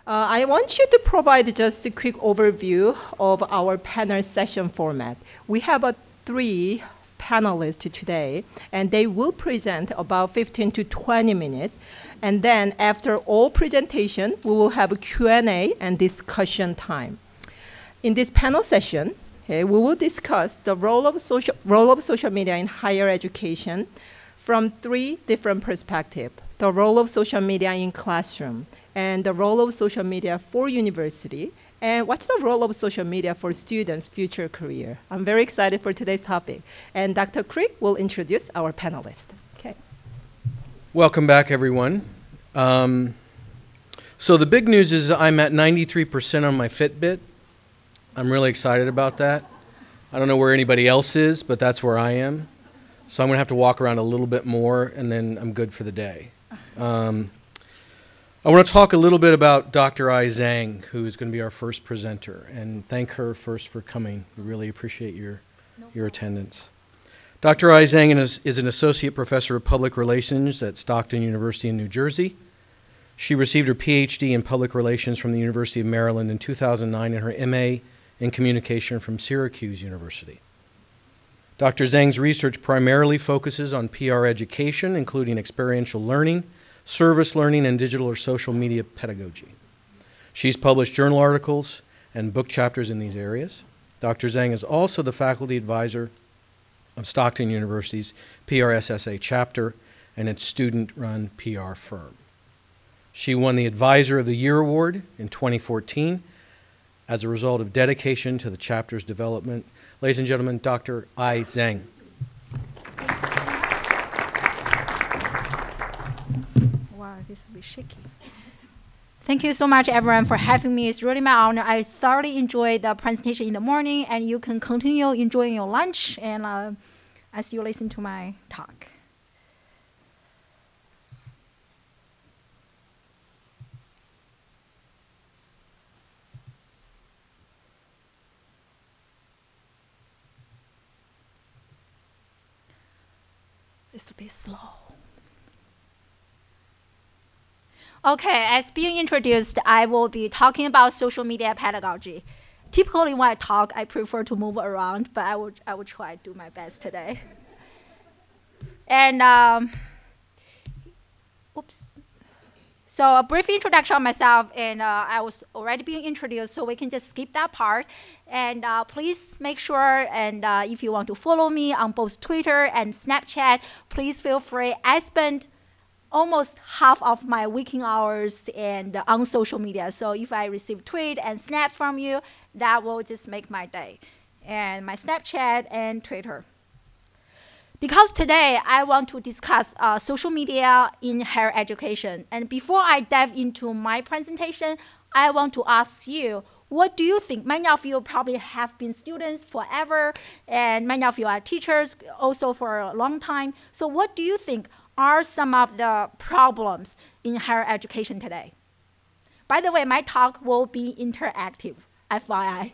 I want you to provide just a quick overview of our panel session format. We have 3 panelists today, and they will present about 15 to 20 minutes. And then after all presentation, we will have a Q&A and discussion time. In this panel session, we will discuss the role of social media in higher education from 3 different perspectives: the role of social media in classroom, and the role of social media for university, and what's the role of social media for students' future career. I'm very excited for today's topic. And Dr. Crick will introduce our panelists. Okay. Welcome back, everyone. So the big news is I'm at 93% on my Fitbit. I'm really excited about that. I don't know where anybody else is, but that's where I am. So I'm going to have to walk around a little bit more, and then I'm good for the day. I want to talk a little bit about Dr. Ai Zhang, who is going to be our first presenter, and thank her first for coming. We really appreciate your attendance. Dr. Ai Zhang is an associate professor of public relations at Stockton University in New Jersey. She received her PhD in public relations from the University of Maryland in 2009 and her MA in communication from Syracuse University. Dr. Zhang's research primarily focuses on PR education, including experiential learning, service learning, and digital or social media pedagogy. She's published journal articles and book chapters in these areas. Dr. Zhang is also the faculty advisor of Stockton University's PRSSA chapter and its student-run PR firm. She won the Advisor of the Year Award in 2014 as a result of dedication to the chapter's development. Ladies and gentlemen, Dr. Ai Zhang. Wow, this will be shaky. Thank you so much, everyone, for having me. It's really my honor. I thoroughly enjoyed the presentation in the morning, and you can continue enjoying your lunch and as you listen to my talk. This will be slow. Okay, as being introduced, I will be talking about social media pedagogy. Typically, when I talk, I prefer to move around, but I will try to do my best today. And oops. So a brief introduction of myself, and I was already being introduced, so we can just skip that part. And please make sure, and if you want to follow me on both Twitter and Snapchat, please feel free. I spend almost half of my waking hours and on social media. So if I receive tweet and snaps from you, that will just make my day. And my Snapchat and Twitter. Because today I want to discuss social media in higher education. And before I dive into my presentation, I want to ask you, what do you think? Many of you probably have been students forever, and many of you are teachers also for a long time. So what do you think are some of the problems in higher education today? By the way, my talk will be interactive, FYI.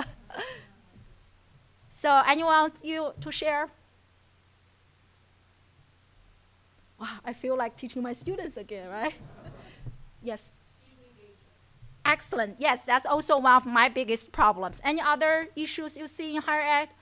So anyone else you to share? Wow, I feel like teaching my students again, right? Yes. Excellent. Yes, that's also one of my biggest problems. Any other issues you see in higher ed?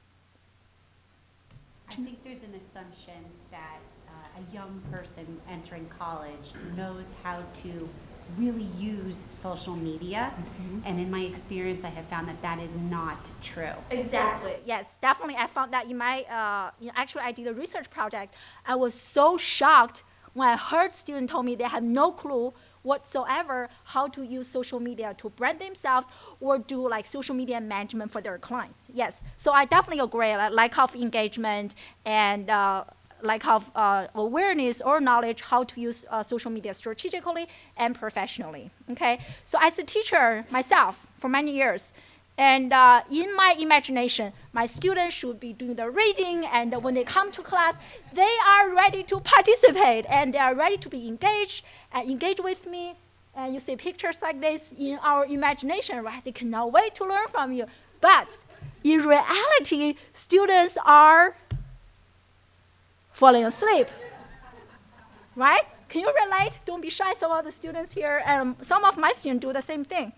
I think there's an assumption that a young person entering college knows how to really use social media. And in my experience, I have found that that is not true. Exactly. Yes, definitely. I found that in my, actually, I did a research project. I was so shocked when I heard students told me they have no clue whatsoever how to use social media to brand themselves or do like social media management for their clients. Yes, so I definitely agree, lack of engagement and lack of awareness or knowledge how to use social media strategically and professionally, okay? So as a teacher myself for many years, and in my imagination, my students should be doing the reading, and when they come to class, they are ready to participate, and they are ready to be engaged and engage with me. And you see pictures like this in our imagination, right? They cannot wait to learn from you. But in reality, students are falling asleep. right? Can you relate? Don't be shy, some of the students here, and some of my students do the same thing.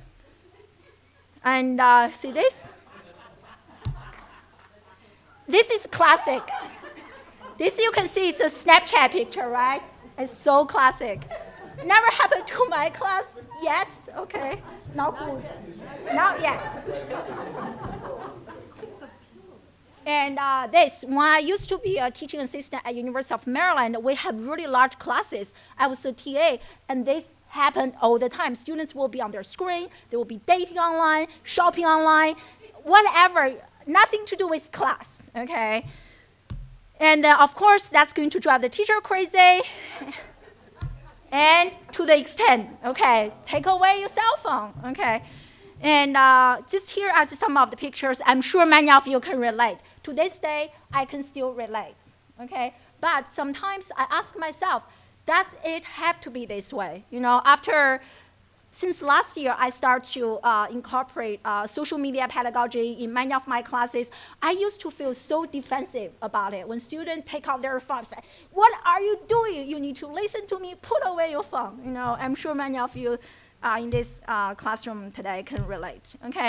And see this? This is classic. This you can see, it's a Snapchat picture, right? It's so classic. Never happened to my class yet. Okay, not good. Not yet. And this, when I used to be a teaching assistant at University of Maryland, we have really large classes. I was a TA, and this happened all the time. Students will be on their screen, they will be dating online, shopping online, whatever, nothing to do with class, okay? And of course, that's going to drive the teacher crazy. And to the extent, okay, take away your cell phone, okay? And just here are some of the pictures. I'm sure many of you can relate. To this day, I can still relate, okay? But sometimes I ask myself, does it have to be this way? You know, since last year, I started to incorporate social media pedagogy in many of my classes. I used to feel so defensive about it. When students take out their phone, say, what are you doing? You need to listen to me, put away your phone. You know, I'm sure many of you in this classroom today can relate, okay?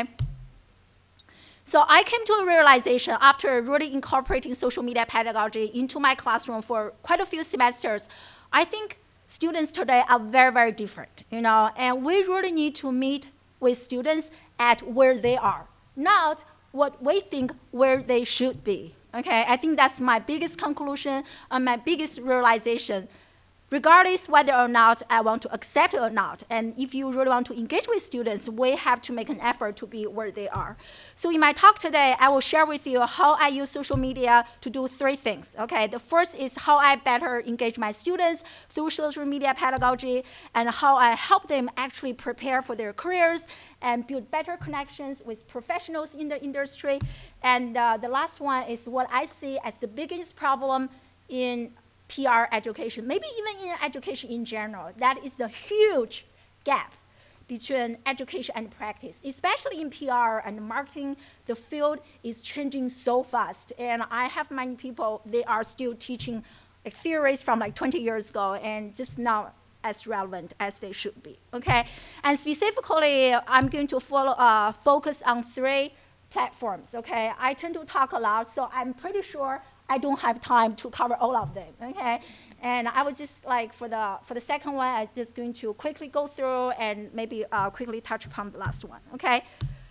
So I came to a realization after really incorporating social media pedagogy into my classroom for quite a few semesters. I think students today are very, very different, you know, and we really need to meet with students at where they are, not what we think where they should be, okay? I think that's my biggest conclusion and my biggest realization, regardless whether or not I want to accept it or not. And if you really want to engage with students, we have to make an effort to be where they are. So in my talk today, I will share with you how I use social media to do 3 things, okay? The first is how I better engage my students through social media pedagogy, and how I help them actually prepare for their careers and build better connections with professionals in the industry. And the last one is what I see as the biggest problem in PR education, maybe even in education in general. That is the huge gap between education and practice, especially in PR and marketing. The field is changing so fast, and I have many people, they are still teaching theories from like 20 years ago and just not as relevant as they should be, okay? And specifically, I'm going to focus on 3 platforms, okay? I tend to talk a lot, so I'm pretty sure I don't have time to cover all of them, okay? And I was just like, for the second one, I'm just going to quickly go through and maybe quickly touch upon the last one, okay?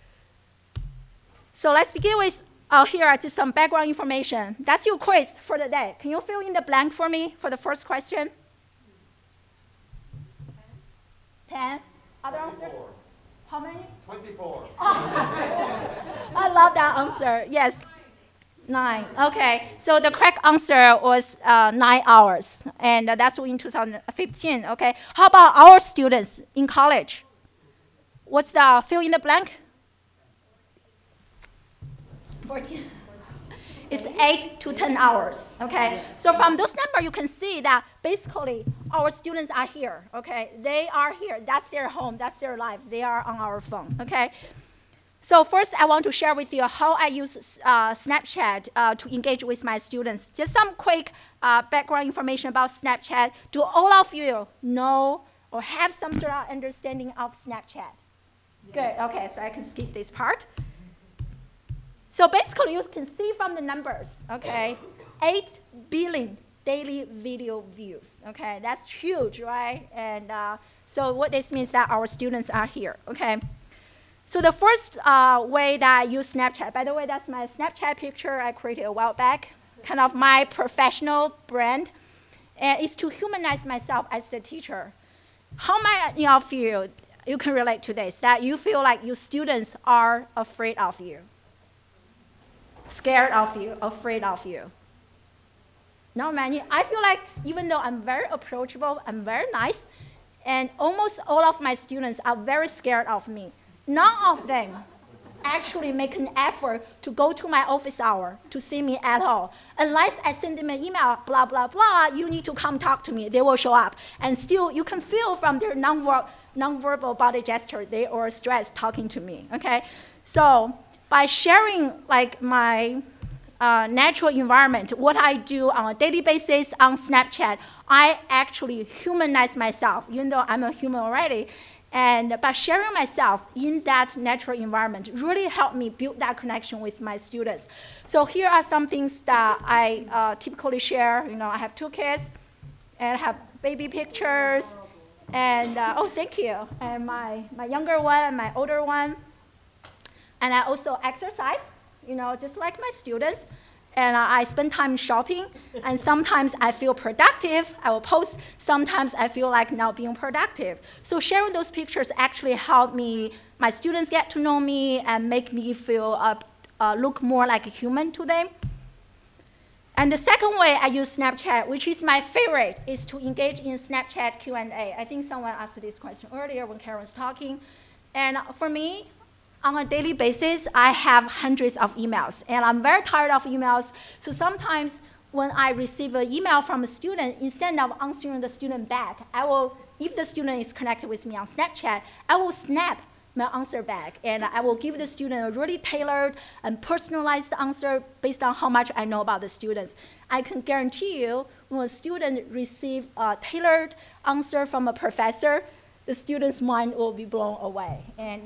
So let's begin with, here are just some background information. That's your quiz for the day. Can you fill in the blank for me for the first question? 10? Other answers? How many? 24. Oh. I love that answer, yes. 9, okay. So the correct answer was 9 hours, and that's in 2015, okay. How about our students in college? What's the fill in the blank? 14. It's 8 to 10 hours, okay. So from this number, you can see that basically our students are here, okay. They are here, that's their home, that's their life. They are on our phone, okay. So first, I want to share with you how I use Snapchat to engage with my students. Just some quick background information about Snapchat. Do all of you know or have some sort of understanding of Snapchat? Yeah. Good, okay, so I can skip this part. So basically, you can see from the numbers, okay, 8 billion daily video views, okay? That's huge, right? And so what this means that our students are here, okay? So the first way that I use Snapchat, by the way, that's my Snapchat picture I created a while back, kind of my professional brand, and is to humanize myself as the teacher. How many of you can relate to this, that you feel like your students are afraid of you? Scared of you, afraid of you? Not many. I feel like even though I'm very approachable, I'm very nice, and almost all of my students are very scared of me. None of them actually make an effort to go to my office hour to see me at all. Unless I send them an email, blah, blah, blah, you need to come talk to me, they will show up. And still, you can feel from their nonverbal body gesture, they are stressed talking to me, okay? So by sharing like my natural environment, what I do on a daily basis on Snapchat, I actually humanize myself, even though I'm a human already. And by sharing myself in that natural environment really helped me build that connection with my students. So here are some things that I typically share. You know, I have 2 kids, and I have baby pictures, and oh, thank you. And my younger one and my older one. And I also exercise, you know, just like my students. And I spend time shopping, and sometimes I feel productive. I will post. Sometimes I feel like not being productive. So sharing those pictures actually help me, my students get to know me and make me feel, look more like a human to them. And the second way I use Snapchat, which is my favorite, is to engage in Snapchat Q&A. I think someone asked this question earlier when Karen was talking. And for me, on a daily basis, I have hundreds of emails, and I'm very tired of emails. So sometimes when I receive an email from a student, instead of answering the student back, I will, if the student is connected with me on Snapchat, I will snap my answer back, and I will give the student a really tailored and personalized answer based on how much I know about the students. I can guarantee you, when a student receives a tailored answer from a professor, the student's mind will be blown away.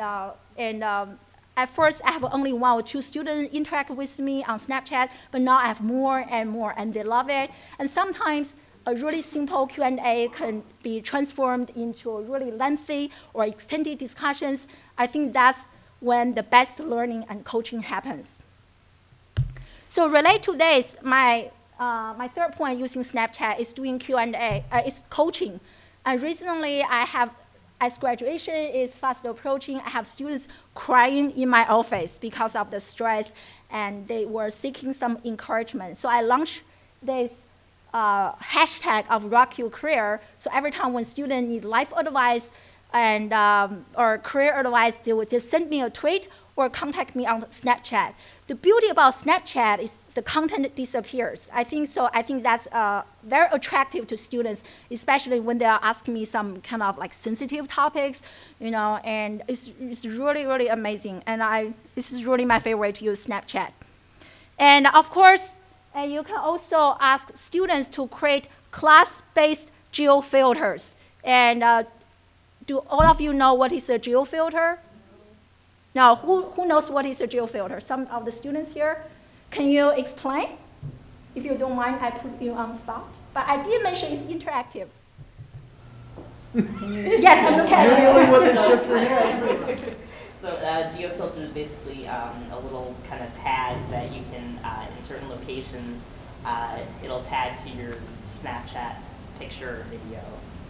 At first, I have only 1 or 2 students interact with me on Snapchat, but now I have more and more, and they love it. And sometimes a really simple Q&A can be transformed into a really lengthy or extended discussions. I think that's when the best learning and coaching happens. So relate to this, my third point using Snapchat is doing Q&A, it's coaching. And recently, as graduation is fast approaching, I have students crying in my office because of the stress, and they were seeking some encouragement. So I launched this hashtag of Rock Your Career. So every time when students need life advice and or career advice, they would just send me a tweet or contact me on Snapchat. The beauty about Snapchat is the content disappears. I think that's very attractive to students, especially when they are asking me some kind of like sensitive topics, you know, and it's really, really amazing. And this is really my favorite to use Snapchat. And of course, you can also ask students to create class-based geofilters. And do all of you know what is a geofilter? Now, who knows what is a geofilter? Some of the students here. Can you explain? If you don't mind, I put you on the spot. But I did mention it's interactive. Yes, I'm okay. You're the only one that shook your head. So geofilter is basically a little kind of tag that you can, in certain locations, it'll tag to your Snapchat picture or video.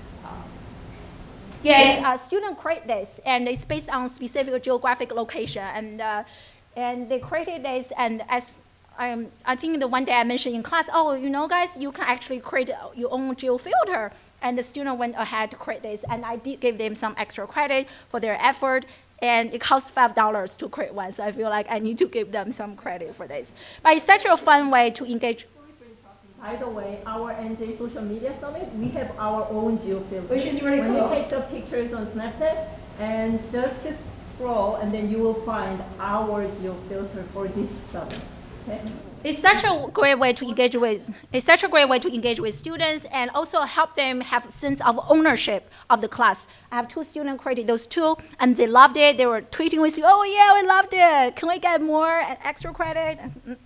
Yes, students create this, and it's based on specific geographic location, and they created this, and as I think the one day I mentioned in class, oh, you know, guys, you can actually create your own geofilter, and the student went ahead to create this, and I did give them some extra credit for their effort, and it costs $5 to create one, so I feel like I need to give them some credit for this. But it's such a fun way to engage. By the way, our NJ Social Media Summit, we have our own geofilter. Which is really cool. When you take the pictures on Snapchat, and just scroll, and then you will find our geofilter for this summit. Okay? It's such a great way to engage with. It's such a great way to engage with students, and also help them have a sense of ownership of the class. I have 2 students created those 2, and they loved it. They were tweeting with you, oh yeah, we loved it. Can we get more extra credit?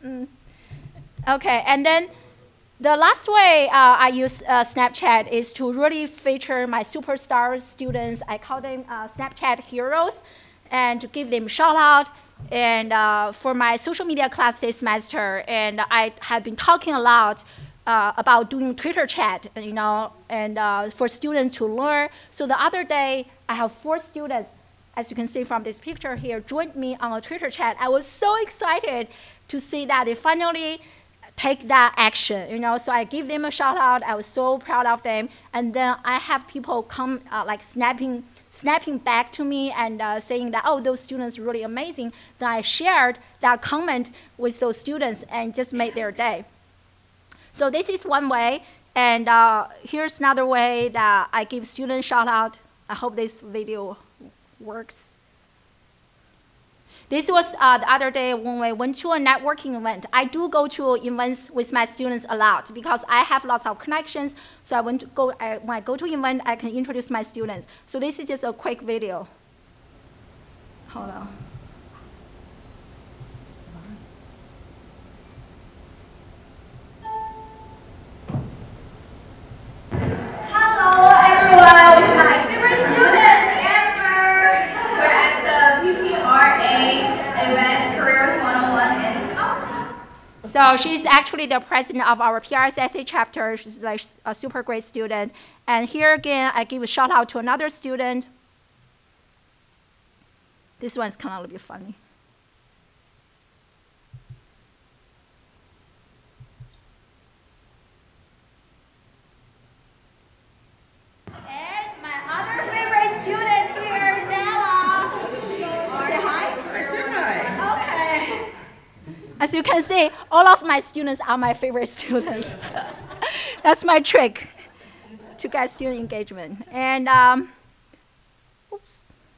Okay, and then the last way I use Snapchat is to really feature my superstar students. I call them Snapchat heroes, and to give them a shout out. And for my social media class this semester, and I have been talking a lot about doing Twitter chat, you know, and for students to learn. So the other day, I have 4 students, as you can see from this picture here, joined me on a Twitter chat. I was so excited to see that they finally take that action, you know, so I give them a shout out. I was so proud of them. And then I have people come like snapping back to me and saying that, oh, those students are really amazing. Then I shared that comment with those students and just made their day. So this is one way. And here's another way that I give students shout out. I hope this video works. This was the other day when we went to a networking event. I do go to events with my students a lot because I have lots of connections. So when I go to event, I can introduce my students. So this is just a quick video. Hold on. Hello, everyone. It's my favorite student, Amber. We're at the PPRA event, Careers 101, and it's awesome. So she's actually the president of our PRSSA chapter. She's like a super great student. And here again, I give a shout out to another student. This one's kind of a little bit funny. And my other favorite student here, Nella. Say hi. I said hi. Okay. As you can see, all of my students are my favorite students. That's my trick to get student engagement. And oops.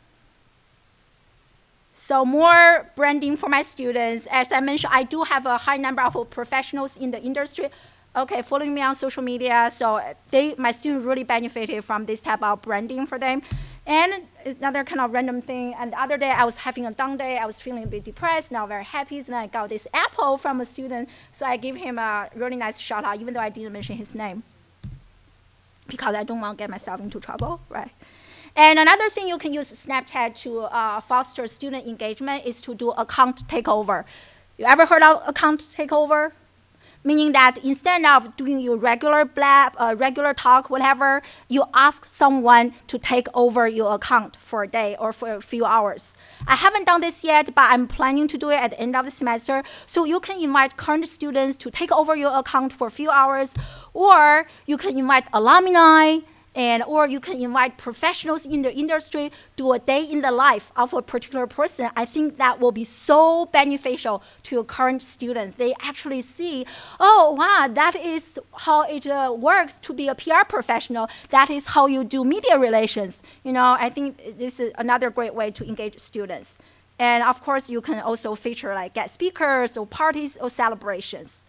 So more branding for my students. As I mentioned, I do have a high number of professionals in the industry. Okay, following me on social media. So my students really benefited from this type of branding for them. And it's another kind of random thing. And the other day, I was having a down day. I was feeling a bit depressed, now very happy. And I got this apple from a student. So I gave him a really nice shout out, even though I didn't mention his name, because I don't want to get myself into trouble, right? And another thing you can use Snapchat to foster student engagement is to do account takeover. You ever heard of account takeover? Meaning that instead of doing your regular blab, regular talk, whatever, you ask someone to take over your account for a day or for a few hours. I haven't done this yet, but I'm planning to do it at the end of the semester. So you can invite current students to take over your account for a few hours, or you can invite alumni, or you can invite professionals in the industry, do a day in the life of a particular person. I think that will be so beneficial to your current students. They actually see, oh, wow, that is how it works to be a PR professional. That is how you do media relations. You know, I think this is another great way to engage students. And of course, you can also feature like guest speakers or parties or celebrations.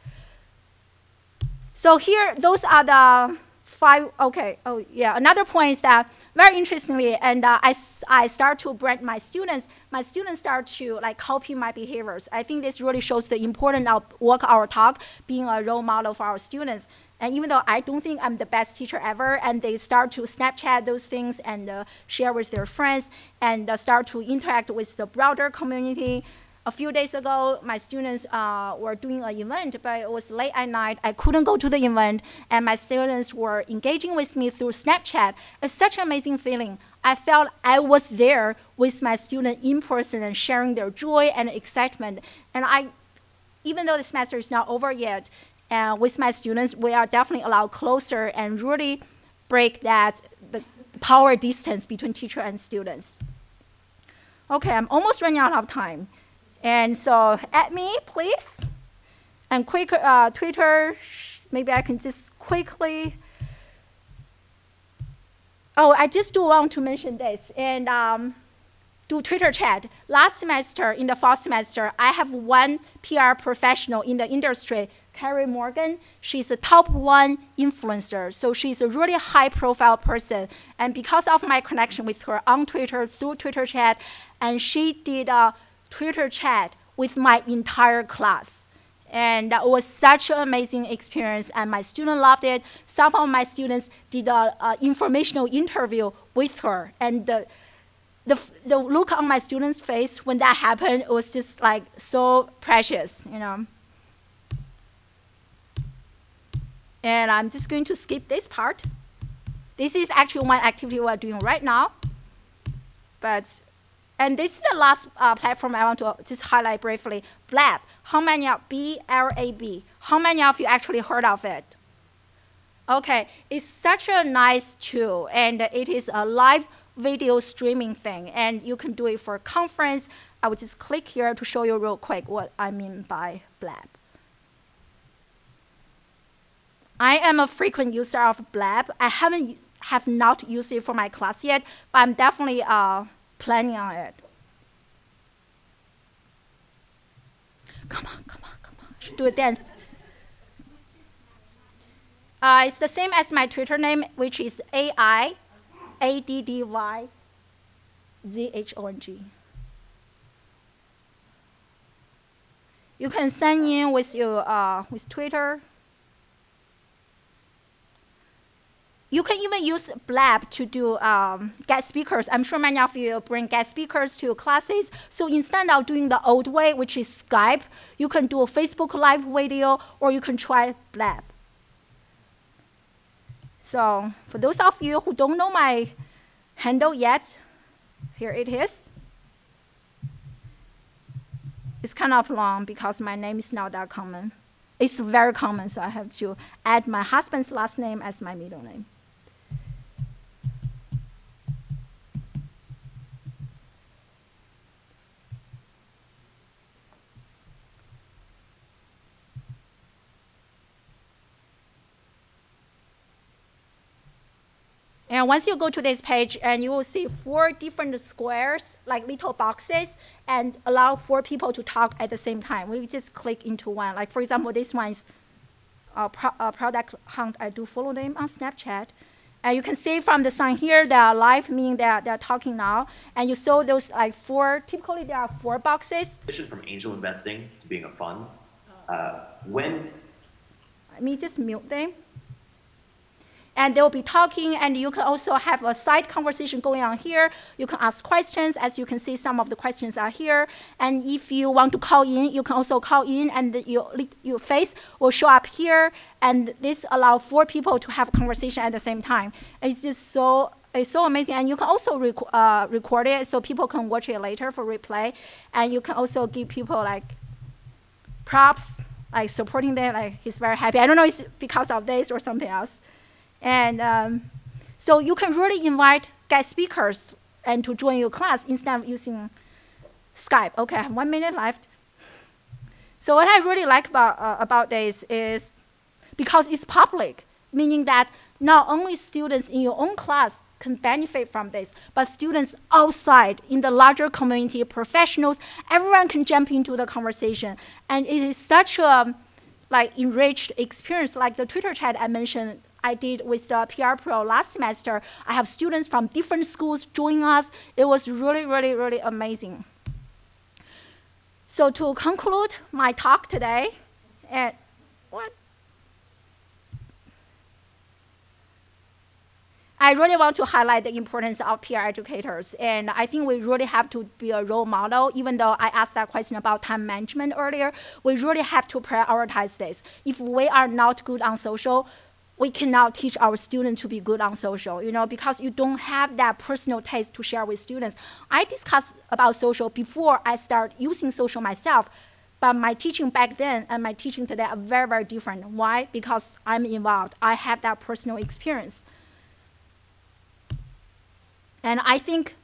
So here, those are the 5, okay, oh yeah, another point is that, very interestingly, and I start to brand my students start to like copy my behaviors. I think this really shows the importance of walk our talk, being a role model for our students. And even though I don't think I'm the best teacher ever, and they start to Snapchat those things and share with their friends, and start to interact with the broader community. A few days ago, my students were doing an event, but it was late at night. I couldn't go to the event, and my students were engaging with me through Snapchat. It's such an amazing feeling. I felt I was there with my student in person and sharing their joy and excitement. And even though the semester is not over yet, with my students, we are definitely a lot closer and really break the power distance between teacher and students. Okay, I'm almost running out of time. And so add me, please. And quick Twitter, maybe I can just quickly. Oh, I just do want to mention this. And do Twitter chat. Last semester, in the fall semester, I have one PR professional in the industry, Carrie Morgan. She's a top 1 influencer. So she's a really high profile person. And because of my connection with her on Twitter, through Twitter chat, and she did a Twitter chat with my entire class. And that was such an amazing experience, and my students loved it. Some of my students did an informational interview with her, and the look on my students' face when that happened was just like so precious, you know. And I'm just going to skip this part. This is actually one activity we're doing right now. And this is the last platform I want to just highlight briefly. Blab. How many of B-L-A-B? How many of you actually heard of it? Okay, it's such a nice tool, and it is a live video streaming thing, and you can do it for a conference. I will just click here to show you real quick what I mean by Blab. I am a frequent user of Blab. I have not used it for my class yet, but I'm definitely planning on it. Come on, come on, come on. Should do a dance. It's the same as my Twitter name, which is AIADDYZHONG. You can sign in with your with Twitter. You can even use Blab to do guest speakers. I'm sure many of you bring guest speakers to your classes. So instead of doing the old way, which is Skype, you can do a Facebook Live video, or you can try Blab. So for those of you who don't know my handle yet, here it is. It's kind of long because my name is not that common. It's very common, so I have to add my husband's last name as my middle name. And once you go to this page, and you will see 4 different squares, like little boxes, and allow 4 people to talk at the same time. We just click into one. Like, for example, this one is Product Hunt. I do follow them on Snapchat. And you can see from the sign here, they are live, meaning they're talking now. And you saw those like 4, typically there are 4 boxes. From angel investing to being a fund, when? Let me just mute them. And they'll be talking, and you can also have a side conversation going on here. You can ask questions. As you can see, some of the questions are here. And if you want to call in, you can also call in, and your face will show up here. And this allows 4 people to have a conversation at the same time. It's just so amazing. And you can also record it so people can watch it later for replay. And you can also give people like props, like supporting them, like he's very happy. I don't know if it's because of this or something else. And so you can really invite guest speakers and to join your class instead of using Skype. Okay, I have 1 minute left. So what I really like about this is because it's public, meaning that not only students in your own class can benefit from this, but students outside in the larger community, professionals, everyone can jump into the conversation. And it is such a enriched experience, like the Twitter chat I mentioned I did with the PR Pro last semester. I have students from different schools join us. It was really, really, really amazing. So to conclude my talk today, I really want to highlight the importance of peer educators. And I think we really have to be a role model. Even though I asked that question about time management earlier, we really have to prioritize this. If we are not good on social, we cannot teach our students to be good on social, because you don't have that personal taste to share with students. I discussed about social before I start using social myself, but my teaching back then and my teaching today are very, very different. Why? Because I'm involved. I have that personal experience. And I think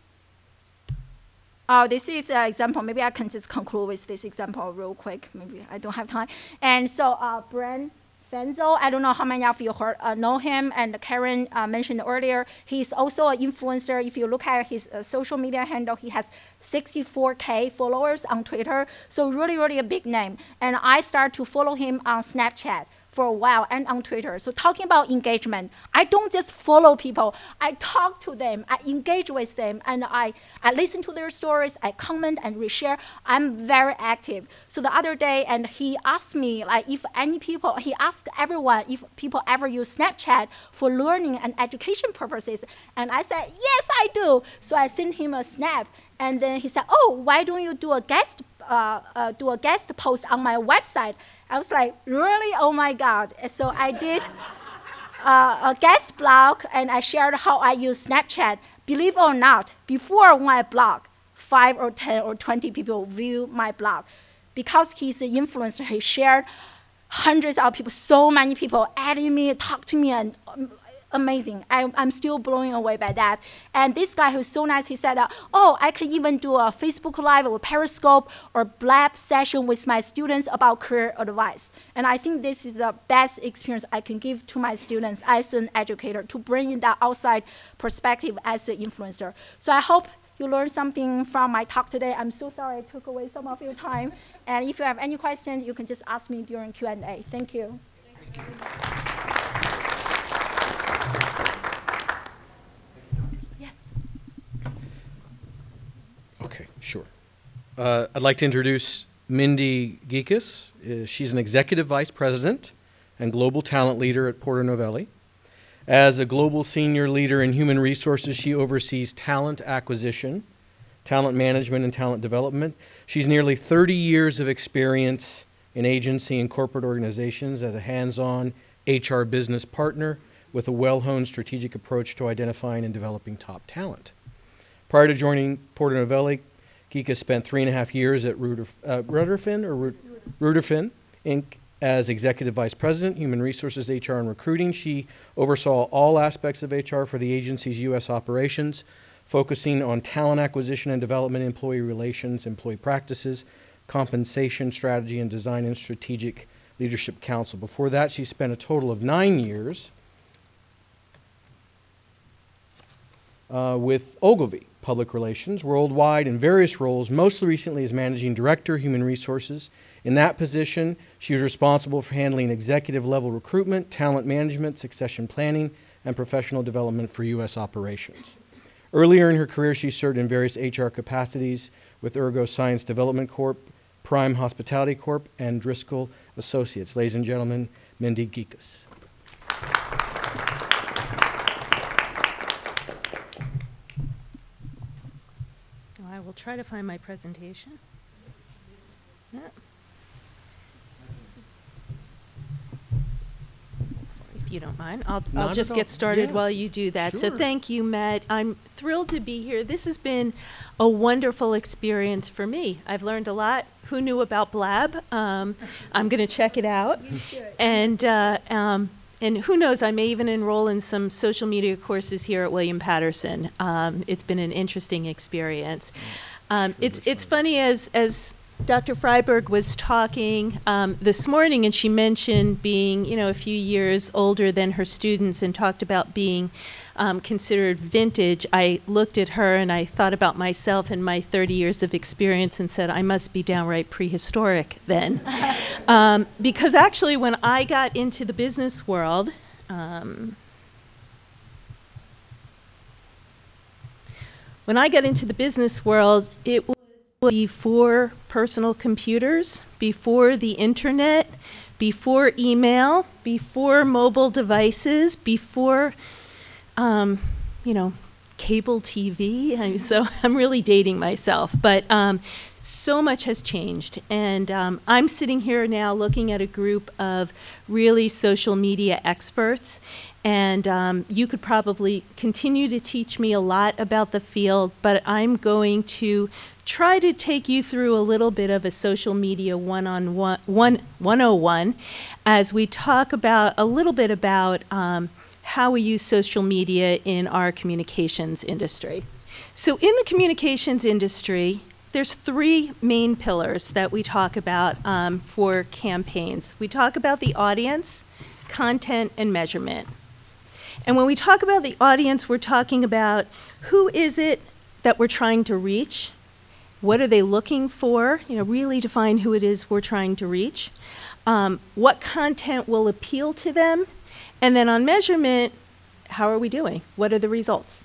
this is an example. Maybe I can just conclude with this example real quick. Maybe I don't have time. And so Brent Fenzo, I don't know how many of you know him, and Karen mentioned earlier, he's also an influencer. If you look at his social media handle, he has 64K followers on Twitter, so really, really a big name. And I started to follow him on Snapchat for a while and on Twitter. So talking about engagement, I don't just follow people, I talk to them, I engage with them, and I listen to their stories, I comment and reshare. I'm very active. So the other day, and he asked me, if any people, he asked everyone if people ever use Snapchat for learning and education purposes. And I said, yes, I do. So I sent him a snap. And then he said, oh, why don't you do a guest post on my website? I was like, really? Oh my God. So I did a guest blog, and I shared how I use Snapchat. Believe it or not, before my blog, 5 or 10 or 20 people view my blog. Because he's an influencer, he shared hundreds of people, so many people adding me, talk to me, and amazing. I'm still blown away by that. And this guy who's so nice, he said, oh, I can even do a Facebook Live or Periscope or Blab session with my students about career advice. And I think this is the best experience I can give to my students as an educator, to bring in that outside perspective as an influencer. So I hope you learned something from my talk today. I'm so sorry I took away some of your time. And if you have any questions, you can just ask me during Q&A. Thank you. Yes. Okay, sure. I'd like to introduce Mindy Gikas. She's an executive vice president and global talent leader at Porter Novelli. As a global senior leader in human resources, she oversees talent acquisition, talent management, and talent development. She's nearly 30 years of experience in agency and corporate organizations as a hands-on HR business partner with a well-honed strategic approach to identifying and developing top talent. Prior to joining Porter Novelli, Gikas spent 3.5 years at Rudderfin Inc. as Executive Vice President, Human Resources, HR, and Recruiting. She oversaw all aspects of HR for the agency's U.S. operations, focusing on talent acquisition and development, employee relations, employee practices, compensation, strategy, and design, and strategic leadership council. Before that, she spent a total of 9 years with Ogilvy Public Relations worldwide in various roles, most recently as Managing Director, Human Resources. In that position, she was responsible for handling executive-level recruitment, talent management, succession planning, and professional development for U.S. operations. Earlier in her career, she served in various HR capacities with Ergo Science Development Corp., Prime Hospitality Corp., and Driscoll Associates. Ladies and gentlemen, Mindy Gikas. I will try to find my presentation. Yeah. If you don't mind, I'll just get started while you do that. Sure. So thank you, Matt. I'm thrilled to be here. This has been a wonderful experience for me. I've learned a lot. Who knew about Blab? I'm going to check it out. You should. And who knows, I may even enroll in some social media courses here at William Patterson. It's been an interesting experience. It's funny, as Dr. Freiberg was talking this morning, and she mentioned being, a few years older than her students and talked about being considered vintage. I looked at her and I thought about myself and my 30 years of experience and said, I must be downright prehistoric then. Because actually when I got into the business world, it was before personal computers, before the internet, before email, before mobile devices, before cable TV. So I'm really dating myself, but so much has changed. And I'm sitting here now looking at a group of really social media experts. And you could probably continue to teach me a lot about the field, but I'm going to try to take you through a little bit of a social media 101 as we talk about a little bit about how we use social media in our communications industry. So in the communications industry, there's 3 main pillars that we talk about for campaigns. We talk about the audience, content, and measurement. And when we talk about the audience, we're talking about who is it that we're trying to reach? What are they looking for? Really define who it is we're trying to reach. What content will appeal to them? And then on measurement, how are we doing? What are the results?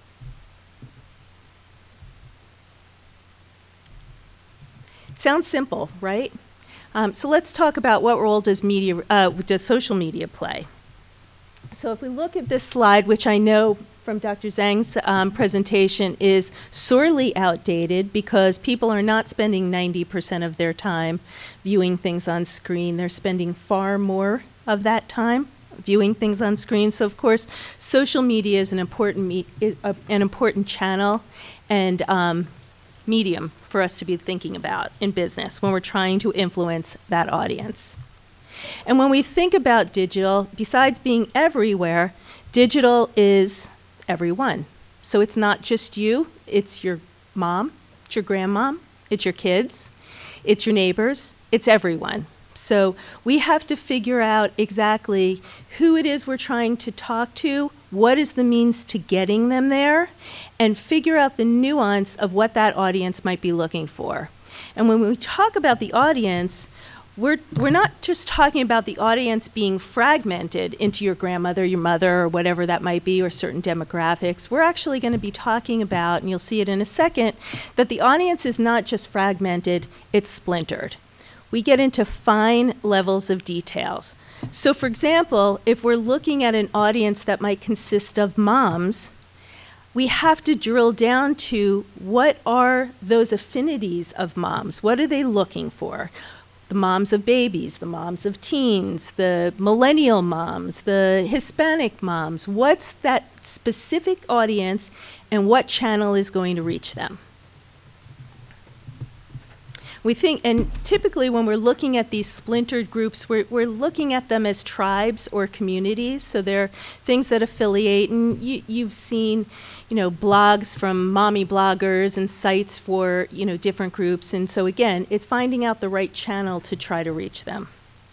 Sounds simple, right? So let's talk about what role does social media play. So if we look at this slide, which I know from Dr. Zhang's presentation is sorely outdated because people are not spending 90% of their time viewing things on screen. They're spending far more of that time viewing things on screen. So of course, social media is an important channel and medium for us to be thinking about in business when we're trying to influence that audience. And when we think about digital, besides being everywhere, digital is everyone. So it's not just you, it's your mom, it's your grandmom, it's your kids, it's your neighbors, it's everyone. So we have to figure out exactly who it is we're trying to talk to, what is the means to getting them there, and figure out the nuance of what that audience might be looking for. And when we talk about the audience, we're not just talking about the audience being fragmented into your grandmother, your mother, or whatever that might be, or certain demographics. We're actually going to be talking about, and you'll see it in a second, that the audience is not just fragmented, it's splintered. We get into fine levels of details. So for example, if we're looking at an audience that might consist of moms, we have to drill down to what are those affinities of moms? What are they looking for? The moms of babies, the moms of teens, the millennial moms, the Hispanic moms. What's that specific audience and what channel is going to reach them? We think, and typically when we're looking at these splintered groups, we're looking at them as tribes or communities. So they're things that affiliate, and you've seen, blogs from mommy bloggers and sites for, different groups. And so again, it's finding out the right channel to try to reach them.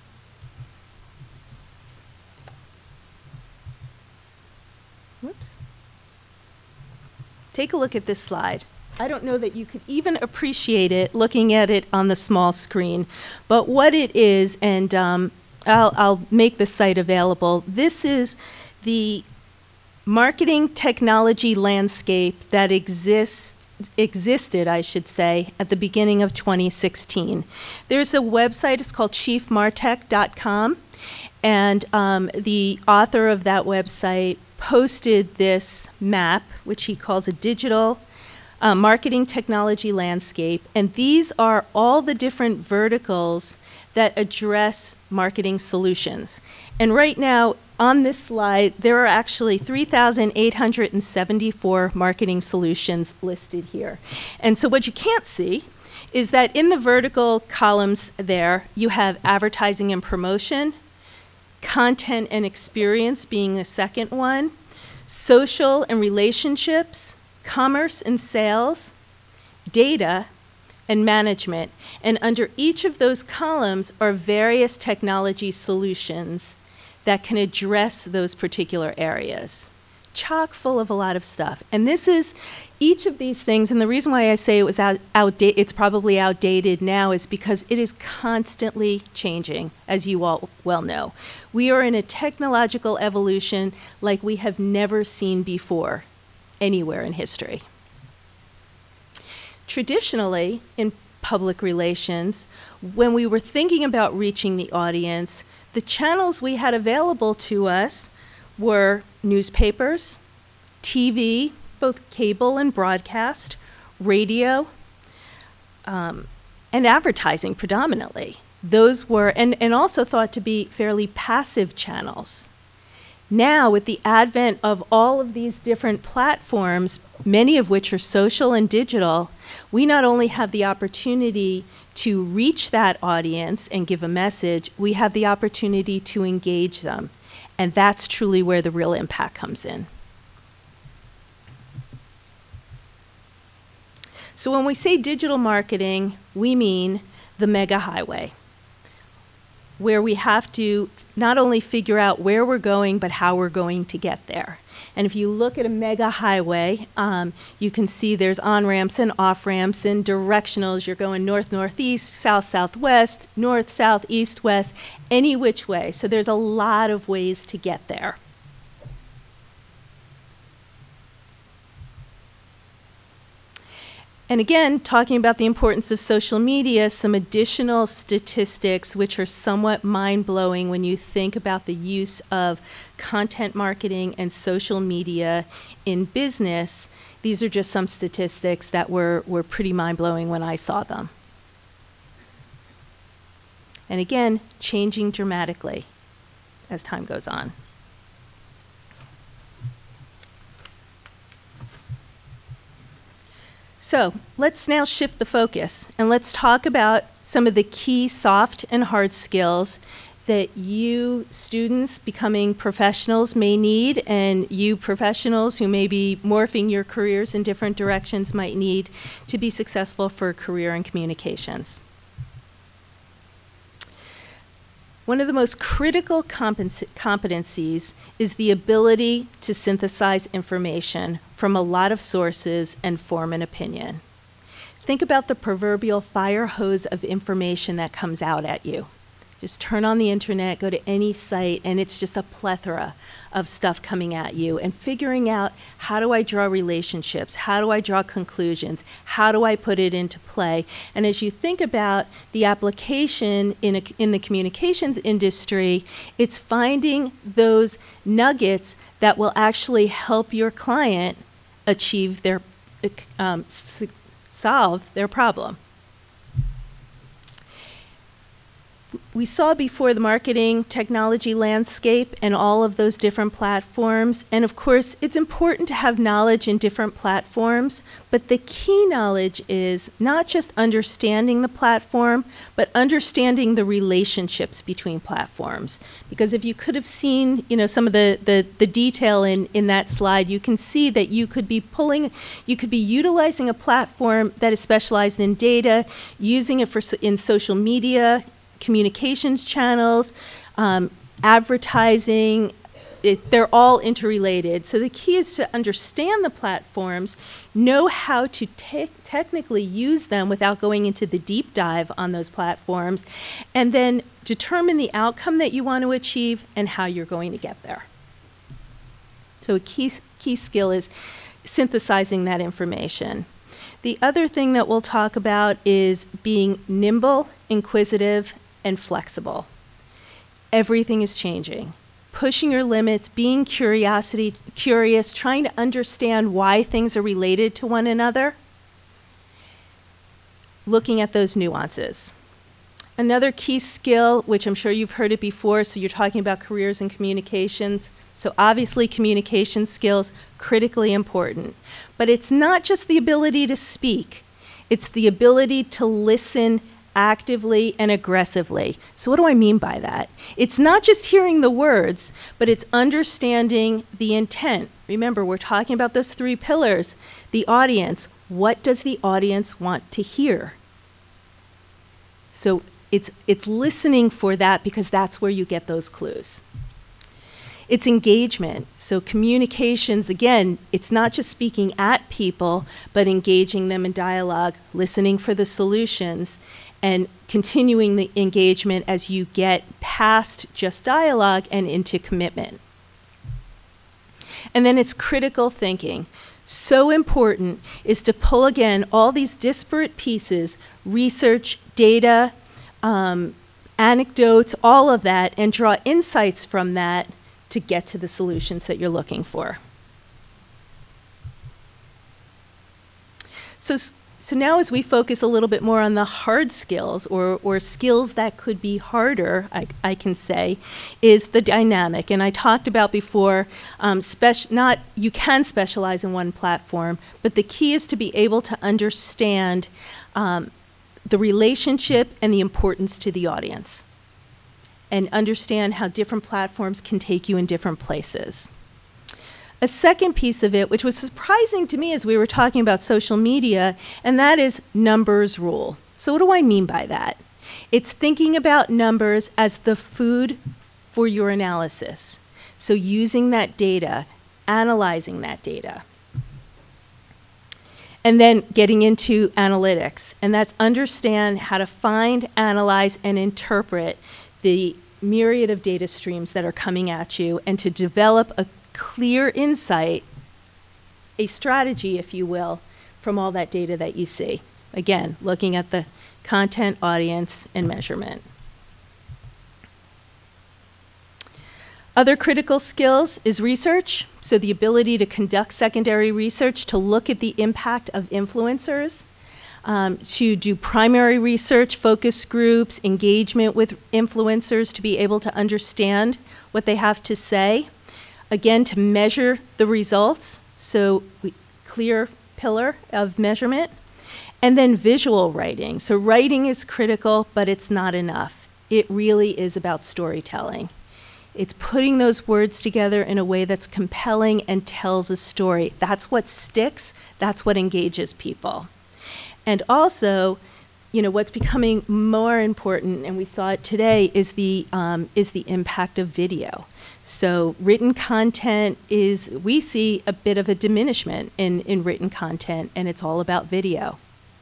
Whoops. Take a look at this slide. I don't know that you could even appreciate it looking at it on the small screen, but what it is, and I'll make the site available. This is the marketing technology landscape that existed, I should say, at the beginning of 2016. There's a website, it's called chiefmartech.com, and the author of that website posted this map, which he calls a digital marketing technology landscape, and these are all the different verticals that address marketing solutions. And right now, on this slide, there are actually 3,874 marketing solutions listed here. And so what you can't see is that in the vertical columns there, you have advertising and promotion, content and experience being the second one, social and relationships, commerce and sales, data, and management. And under each of those columns are various technology solutions that can address those particular areas. Chock full of a lot of stuff. And this is each of these things, and the reason why I say it was outdated, it's probably outdated now, is because it is constantly changing, as you all well know. We are in a technological evolution like we have never seen before anywhere in history. Traditionally, in public relations, when we were thinking about reaching the audience, the channels we had available to us were newspapers, TV, both cable and broadcast, radio, and advertising predominantly. Those were, and also thought to be fairly passive channels. Now, with the advent of all of these different platforms, many of which are social and digital, we not only have the opportunity to reach that audience and give a message, we have the opportunity to engage them. And that's truly where the real impact comes in. So when we say digital marketing, we mean the mega highway, where we have to not only figure out where we're going, but how we're going to get there. And if you look at a mega highway, you can see there's on-ramps and off-ramps and directionals. You're going north, northeast, south, southwest, north, south, east, west, any which way. So there's a lot of ways to get there. And again, talking about the importance of social media, some additional statistics which are somewhat mind-blowing when you think about the use of content marketing and social media in business. These are just some statistics that were pretty mind-blowing when I saw them. And again, changing dramatically as time goes on. So let's now shift the focus and let's talk about some of the key soft and hard skills that you students becoming professionals may need, and you professionals who may be morphing your careers in different directions might need to be successful for a career in communications. One of the most critical competencies is the ability to synthesize information from a lot of sources and form an opinion. Think about the proverbial fire hose of information that comes out at you. Just turn on the internet, go to any site, and it's just a plethora of stuff coming at you, and figuring out, how do I draw relationships? How do I draw conclusions? How do I put it into play? And as you think about the application in the communications industry, it's finding those nuggets that will actually help your client achieve their, solve their problem. We saw before the marketing technology landscape and all of those different platforms. And of course, it's important to have knowledge in different platforms, but the key knowledge is not just understanding the platform, but understanding the relationships between platforms. Because if you could have seen, some of the detail in that slide, you can see that you could be utilizing a platform that is specialized in data, using it in social media, communications channels, advertising, they're all interrelated. So the key is to understand the platforms, know how to technically use them without going into the deep dive on those platforms, and then determine the outcome that you want to achieve and how you're going to get there. So a key skill is synthesizing that information. The other thing that we'll talk about is being nimble, inquisitive, and flexible. Everything is changing. Pushing your limits, being curious, trying to understand why things are related to one another, looking at those nuances. Another key skill, which I'm sure you've heard it before, so you're talking about careers in communications. So obviously communication skills, critically important. But it's not just the ability to speak, it's the ability to listen actively and aggressively. So what do I mean by that? It's not just hearing the words, but it's understanding the intent. Remember, we're talking about those 3 pillars. The audience. What does the audience want to hear? So it's listening for that, because that's where you get those clues. It's engagement. So communications, again, it's not just speaking at people, but engaging them in dialogue, listening for the solutions, and continuing the engagement as you get past just dialogue and into commitment. And then it's critical thinking. So important is to pull, again, all these disparate pieces, research, data, anecdotes, all of that, and draw insights from that to get to the solutions that you're looking for. So now as we focus a little bit more on the hard skills, or skills that could be harder, I can say, is the dynamic. And I talked about before, you can specialize in one platform, but the key is to be able to understand the relationship and the importance to the audience, and understand how different platforms can take you in different places. A second piece of it, which was surprising to me as we were talking about social media, and that is numbers rule. So what do I mean by that? It's thinking about numbers as the food for your analysis. So using that data, analyzing that data. And then getting into analytics, and that's understand how to find, analyze, and interpret the myriad of data streams that are coming at you, and to develop a clear insight, a strategy, if you will, from all that data that you see. Again, looking at the content, audience, and measurement. Other critical skills is research, so the ability to conduct secondary research, to look at the impact of influencers, to do primary research, focus groups, engagement with influencers, to be able to understand what they have to say. Again, to measure the results, so clear pillar of measurement. And then visual writing. So writing is critical, but it's not enough. It really is about storytelling. It's putting those words together in a way that's compelling and tells a story. That's what sticks. That's what engages people. And also, what's becoming more important, and we saw it today, is the impact of video. So written content we see a bit of a diminishment in written content, and it's all about video.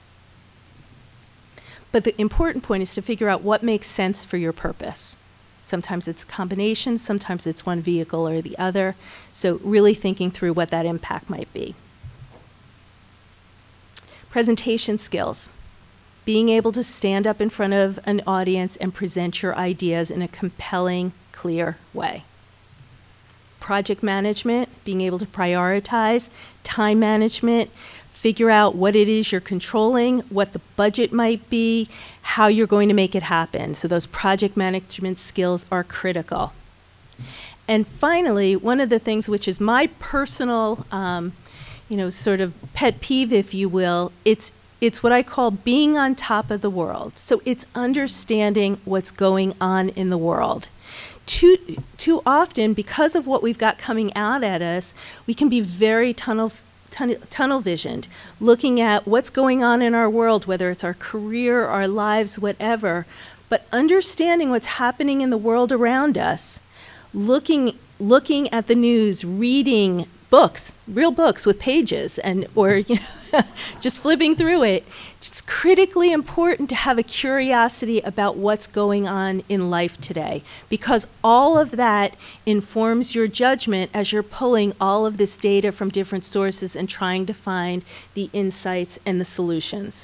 But the important point is to figure out what makes sense for your purpose. Sometimes it's a combination, sometimes it's one vehicle or the other. So really thinking through what that impact might be. Presentation skills. Being able to stand up in front of an audience and present your ideas in a compelling, clear way. Project management, being able to prioritize, time management, figure out what it is you're controlling, what the budget might be, how you're going to make it happen. So those project management skills are critical. And finally, one of the things which is my personal, sort of pet peeve, if you will, it's what I call being on top of the world. So it's understanding what's going on in the world. Too often, because of what we've got coming out at us, we can be very tunnel visioned, looking at what's going on in our world, whether it's our career, our lives, whatever, but understanding what's happening in the world around us, looking at the news, reading books, real books with pages, or just flipping through it. It's critically important to have a curiosity about what's going on in life today, because all of that informs your judgment as you're pulling all of this data from different sources and trying to find the insights and the solutions.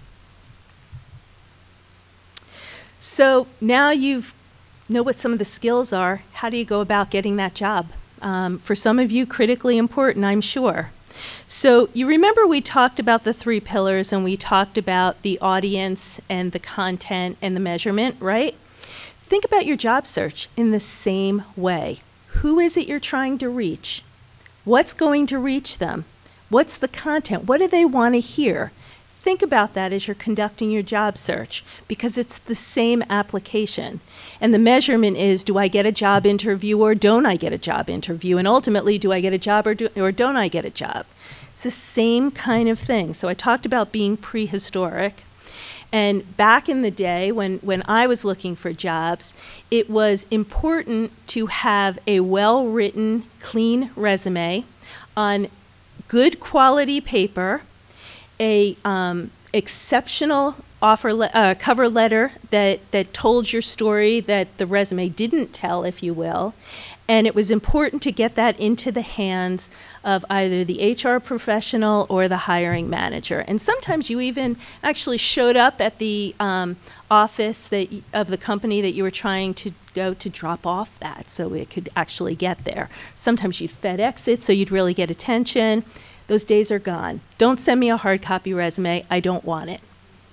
So now you know what some of the skills are. How do you go about getting that job? For some of you, critically important, I'm sure. So you remember we talked about the 3 pillars, and we talked about the audience and the content and the measurement, right? Think about your job search in the same way. Who is it you're trying to reach? What's going to reach them? What's the content? What do they want to hear? Think about that as you're conducting your job search, because it's the same application. And the measurement is, do I get a job interview or don't I get a job interview? And ultimately, do I get a job or don't I get a job? It's the same kind of thing. So I talked about being prehistoric. And back in the day, when I was looking for jobs, it was important to have a well-written, clean resume on good quality paper, a exceptional cover letter that told your story that the resume didn't tell, if you will. And it was important to get that into the hands of either the HR professional or the hiring manager. And sometimes you even actually showed up at the office of the company that you were trying to go to drop off that so it could actually get there. Sometimes you'd FedEx it so you'd really get attention. Those days are gone. Don't send me a hard copy resume. I don't want it.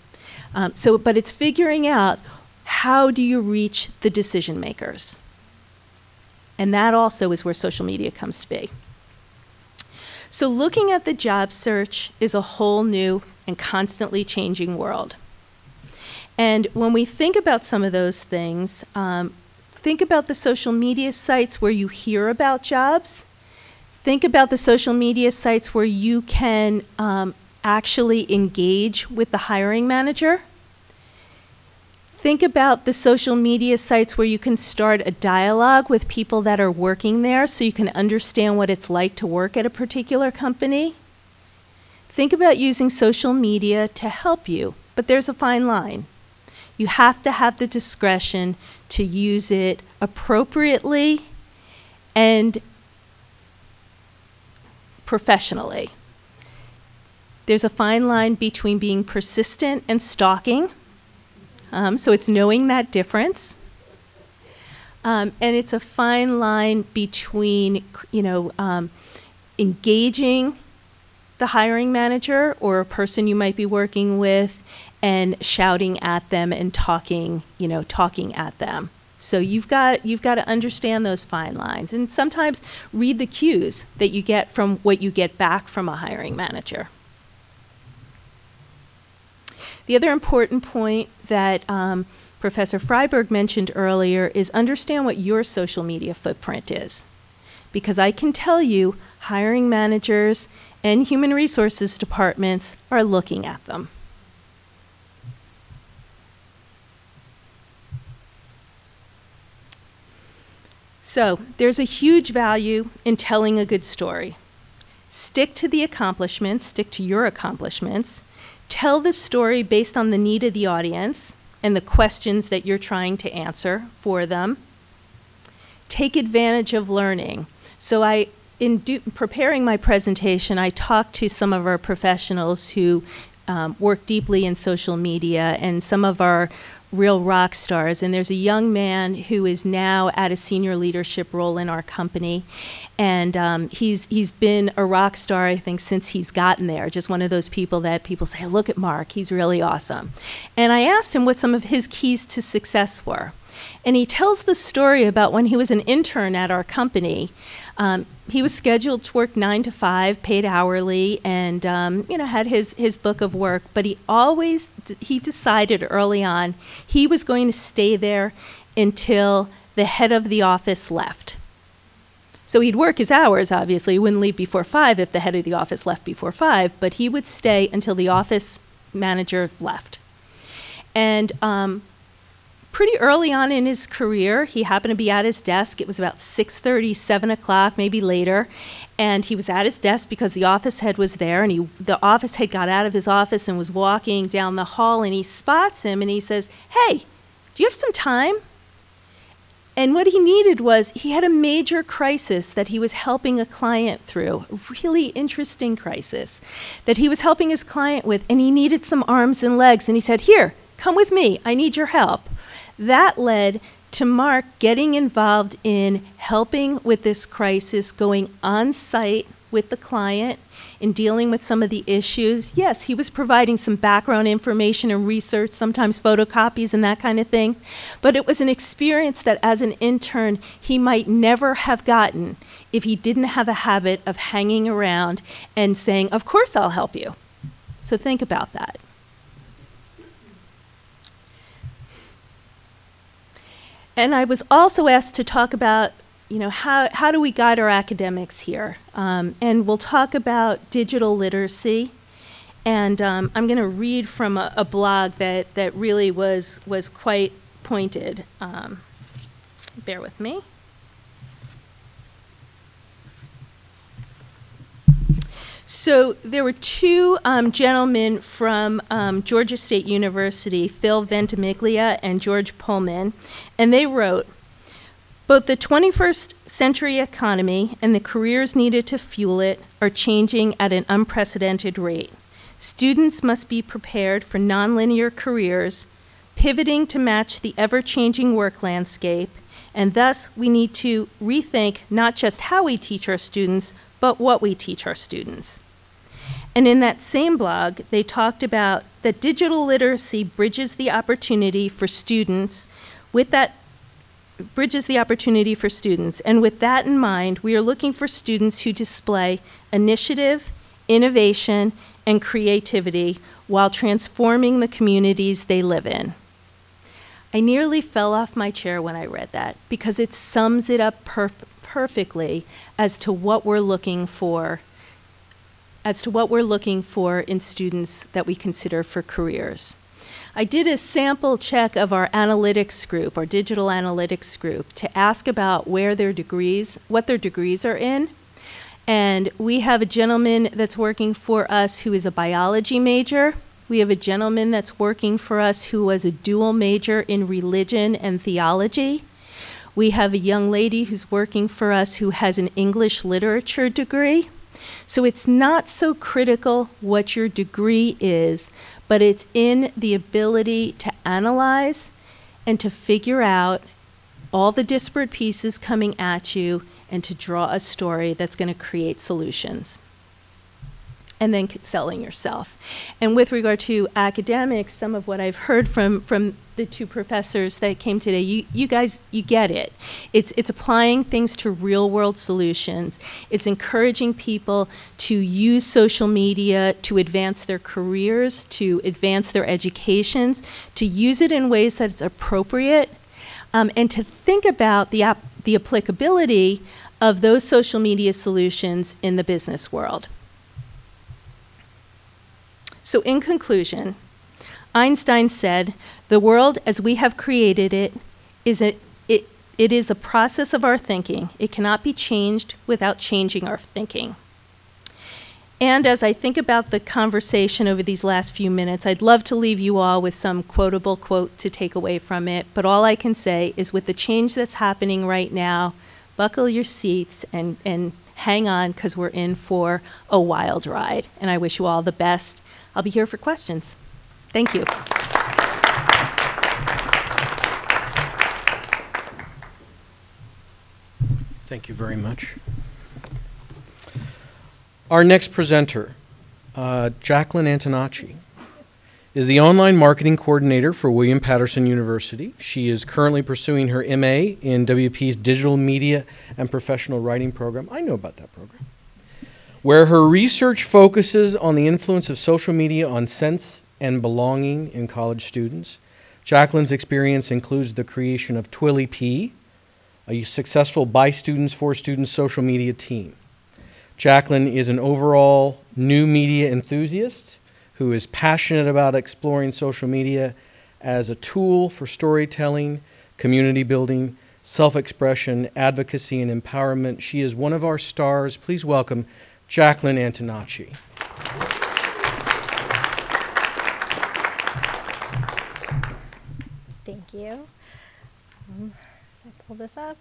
But it's figuring out, how do you reach the decision makers? And that also is where social media comes to be. So looking at the job search is a whole new and constantly changing world. And when we think about some of those things, think about the social media sites where you hear about jobs. Think about the social media sites where you can actually engage with the hiring manager. Think about the social media sites where you can start a dialogue with people that are working there so you can understand what it's like to work at a particular company. Think about using social media to help you, but there's a fine line. You have to have the discretion to use it appropriately and professionally. There's a fine line between being persistent and stalking. So it's knowing that difference. And it's a fine line between, engaging the hiring manager or a person you might be working with and shouting at them and talking at them. So you've got to understand those fine lines, and sometimes read the cues that you get from what you get back from a hiring manager. The other important point that Professor Freiberg mentioned earlier is understand what your social media footprint is. Because I can tell you, hiring managers and human resources departments are looking at them. So there's a huge value in telling a good story. Stick to the accomplishments, stick to your accomplishments. Tell the story based on the need of the audience and the questions that you're trying to answer for them. Take advantage of learning. So in preparing my presentation, I talked to some of our professionals who work deeply in social media and some of our real rock stars. And there's a young man who is now at a senior leadership role in our company. And he's been a rock star, I think, since he's gotten there. Just one of those people that people say, look at Mark, he's really awesome. And I asked him what some of his keys to success were. And he tells the story about when he was an intern at our company. He was scheduled to work 9 to 5, paid hourly, and had his book of work. But he decided early on he was going to stay there until the head of the office left. So he'd work his hours, obviously. He wouldn't leave before 5 if the head of the office left before 5, but he would stay until the office manager left. And pretty early on in his career, he happened to be at his desk. It was about 6:30, 7 o'clock, maybe later. And he was at his desk because the office head was there. And the office head got out of his office and was walking down the hall. And he spots him and he says, "Hey, do you have some time?" And what he needed was, he had a major crisis that he was helping a client through, a really interesting crisis that he was helping his client with. And he needed some arms and legs. And he said, "Here, come with me. I need your help." That led to Mark getting involved in helping with this crisis, going on site with the client in dealing with some of the issues. Yes, he was providing some background information and research, sometimes photocopies and that kind of thing. But it was an experience that as an intern, he might never have gotten if he didn't have a habit of hanging around and saying, "Of course I'll help you." So think about that. And I was also asked to talk about, how do we guide our academics here? And we'll talk about digital literacy. And I'm going to read from a blog that really was quite pointed. Bear with me. So there were two gentlemen from Georgia State University, Phil Ventimiglia and George Pullman, and they wrote, "Both the 21st century economy and the careers needed to fuel it are changing at an unprecedented rate. Students must be prepared for nonlinear careers, pivoting to match the ever-changing work landscape, and thus we need to rethink not just how we teach our students, but what we teach our students." And in that same blog, they talked about that digital literacy bridges the opportunity for students. And with that in mind, we are looking for students who display initiative, innovation, and creativity while transforming the communities they live in. I nearly fell off my chair when I read that because it sums it up perfectly as to what we're looking for in students that we consider for careers. I did a sample check of our analytics group, our digital analytics group, to ask about what their degrees are in. And we have a gentleman that's working for us who is a biology major. We have a gentleman that's working for us who was a dual major in religion and theology. We have a young lady who's working for us who has an English literature degree. So it's not so critical what your degree is, but it's in the ability to analyze and to figure out all the disparate pieces coming at you and to draw a story that's going to create solutions. And then selling yourself. And with regard to academics, some of what I've heard from the two professors that came today, you guys, you get it. It's applying things to real world solutions. It's encouraging people to use social media to advance their careers, to advance their educations, to use it in ways that it's appropriate, and to think about the applicability of those social media solutions in the business world. So in conclusion, Einstein said, "The world as we have created it It is a process of our thinking. It cannot be changed without changing our thinking. And as I think about the conversation over these last few minutes, I'd love to leave you all with some quotable quote to take away from it. But all I can say is with the change that's happening right now, buckle your seats and hang on, because we're in for a wild ride. And I wish you all the best. I'll be here for questions. Thank you. Thank you very much. Our next presenter, Jacqueline Antonacci, is the online marketing coordinator for William Patterson University. She is currently pursuing her MA in WP's Digital Media and Professional Writing program. I know about that program. Where her research focuses on the influence of social media on sense and belonging in college students. Jacqueline's experience includes the creation of Twilly P, a successful by students for students social media team. Jacqueline is an overall new media enthusiast who is passionate about exploring social media as a tool for storytelling, community building, self-expression, advocacy, and empowerment. She is one of our stars. Please welcome Jacqueline Antonacci. Thank you. As I pull this up.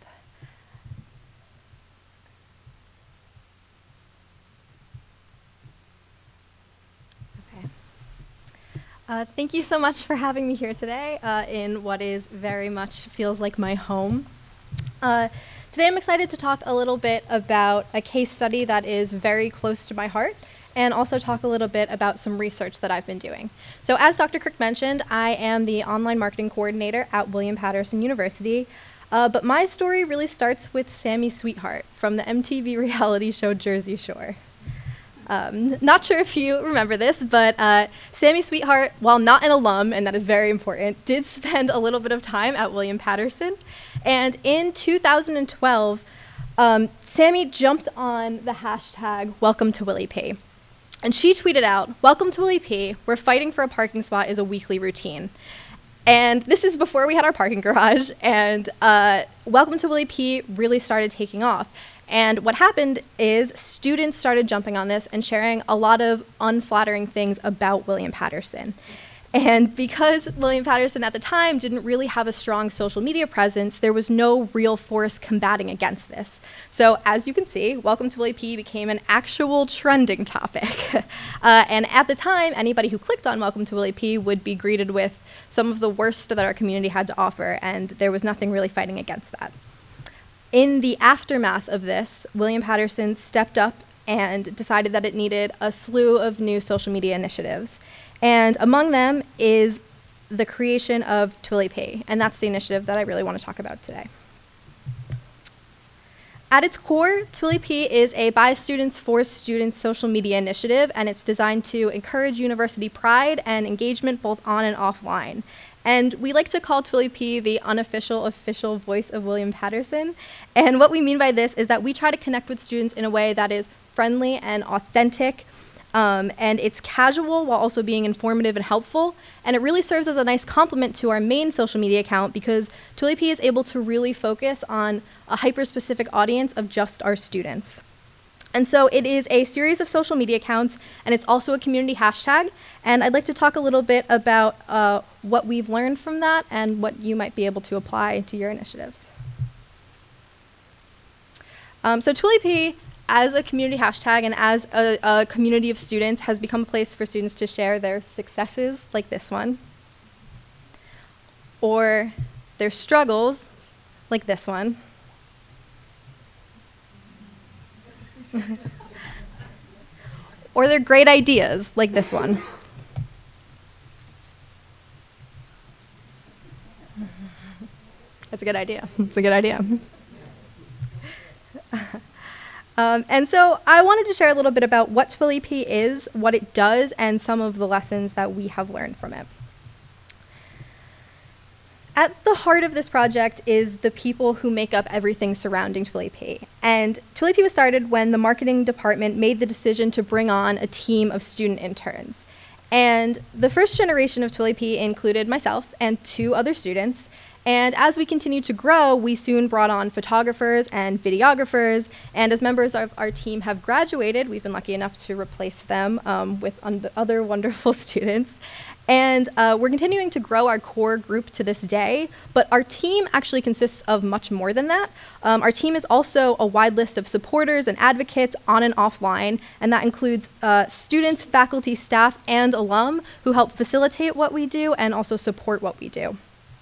Thank you so much for having me here today in what is very much feels like my home. Today I'm excited to talk a little bit about a case study that is very close to my heart, and also talk a little bit about some research that I've been doing. So as Dr. Crick mentioned, I am the online marketing coordinator at William Patterson University, but my story really starts with Sammy Sweetheart from the MTV reality show Jersey Shore. Not sure if you remember this, but Sammy Sweetheart, while not an alum, and that is very important, did spend a little bit of time at William Patterson. And in 2012, Sammy jumped on the hashtag Welcome to Willie P. And she tweeted out, "Welcome to Willie P, where fighting for a parking spot is a weekly routine." And this is before we had our parking garage, and Welcome to Willie P really started taking off. And what happened is students started jumping on this and sharing a lot of unflattering things about William Patterson. And because William Patterson at the time didn't really have a strong social media presence, there was no real force combating against this. So as you can see, Welcome to Willie P became an actual trending topic. And at the time, anybody who clicked on Welcome to Willie P would be greeted with some of the worst that our community had to offer, and there was nothing really fighting against that. In the aftermath of this, William Patterson stepped up and decided that it needed a slew of new social media initiatives. And among them is the creation of Twilly P, and that's the initiative that I really want to talk about today. At its core, Twilly P is a by students for students social media initiative, and it's designed to encourage university pride and engagement both on and offline. And we like to call Twilly P the unofficial official voice of William Patterson. And what we mean by this is that we try to connect with students in a way that is friendly and authentic, and it's casual while also being informative and helpful. And it really serves as a nice complement to our main social media account, because Twilly P is able to really focus on a hyper-specific audience of just our students. And so it is a series of social media accounts, and it's also a community hashtag. And I'd like to talk a little bit about what we've learned from that and what you might be able to apply to your initiatives. So Twilly P, as a community hashtag and as a community of students, has become a place for students to share their successes, like this one, or their struggles, like this one, or their great ideas, like this one. That's a good idea. It's a good idea. And so I wanted to share a little bit about what Twilly P is, what it does, and some of the lessons that we have learned from it. At the heart of this project is the people who make up everything surrounding Twilly P. And Twilly P was started when the marketing department made the decision to bring on a team of student interns. And the first generation of Twilly P included myself and 2 other students. And as we continued to grow, we soon brought on photographers and videographers. And as members of our team have graduated, we've been lucky enough to replace them with other wonderful students. And we're continuing to grow our core group to this day, but our team actually consists of much more than that. Our team is also a wide list of supporters and advocates on and offline, and that includes students, faculty, staff, and alum who help facilitate what we do and also support what we do.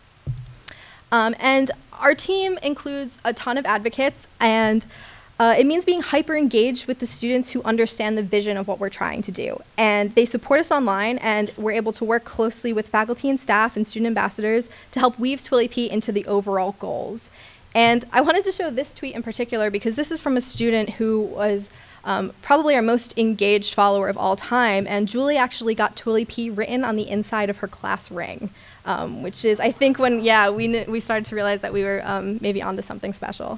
And our team includes a ton of advocates, and it means being hyper engaged with the students who understand the vision of what we're trying to do. And they support us online, and we're able to work closely with faculty and staff and student ambassadors to help weave TwillyP into the overall goals. And I wanted to show this tweet in particular because this is from a student who was probably our most engaged follower of all time, and Julie actually got TwillyP written on the inside of her class ring, which is, I think, when, we started to realize that we were maybe onto something special.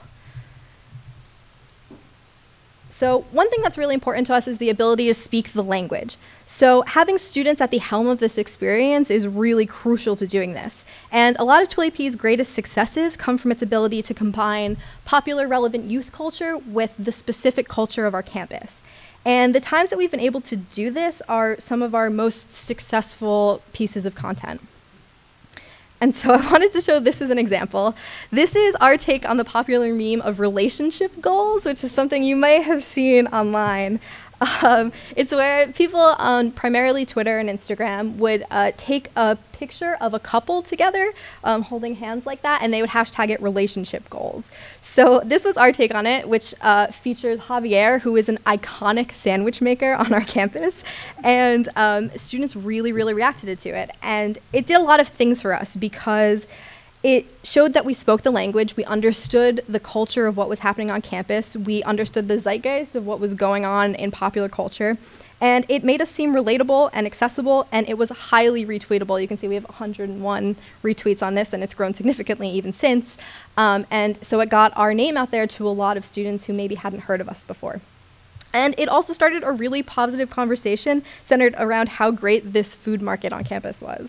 So one thing that's really important to us is the ability to speak the language. So having students at the helm of this experience is really crucial to doing this. And a lot of TwillyP's greatest successes come from its ability to combine popular relevant youth culture with the specific culture of our campus. And the times that we've been able to do this are some of our most successful pieces of content. And so I wanted to show this as an example. This is our take on the popular meme of relationship goals, which is something you might have seen online. It's where people on primarily Twitter and Instagram would take a picture of a couple together holding hands like that, and they would hashtag it relationship goals. So this was our take on it, which features Javier, who is an iconic sandwich maker on our campus, and students really, really reacted to it. And it did a lot of things for us because it showed that we spoke the language, we understood the culture of what was happening on campus, we understood the zeitgeist of what was going on in popular culture, and it made us seem relatable and accessible, and it was highly retweetable. You can see we have 101 retweets on this, and it's grown significantly even since. And so it got our name out there to a lot of students who maybe hadn't heard of us before. And it also started a really positive conversation centered around how great this food market on campus was.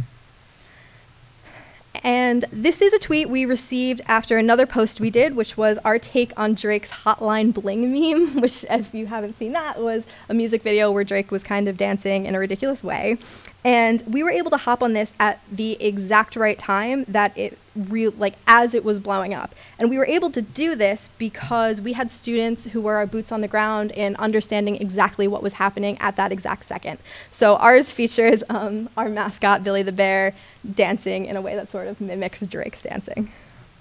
And this is a tweet we received after another post we did, which was our take on Drake's Hotline Bling meme, which, if you haven't seen that, was a music video where Drake was kind of dancing in a ridiculous way. And we were able to hop on this at the exact right time that as it was blowing up. And we were able to do this because we had students who were our boots on the ground in understanding exactly what was happening at that exact second. So ours features our mascot, Billy the Bear, dancing in a way that sort of mimics Drake's dancing.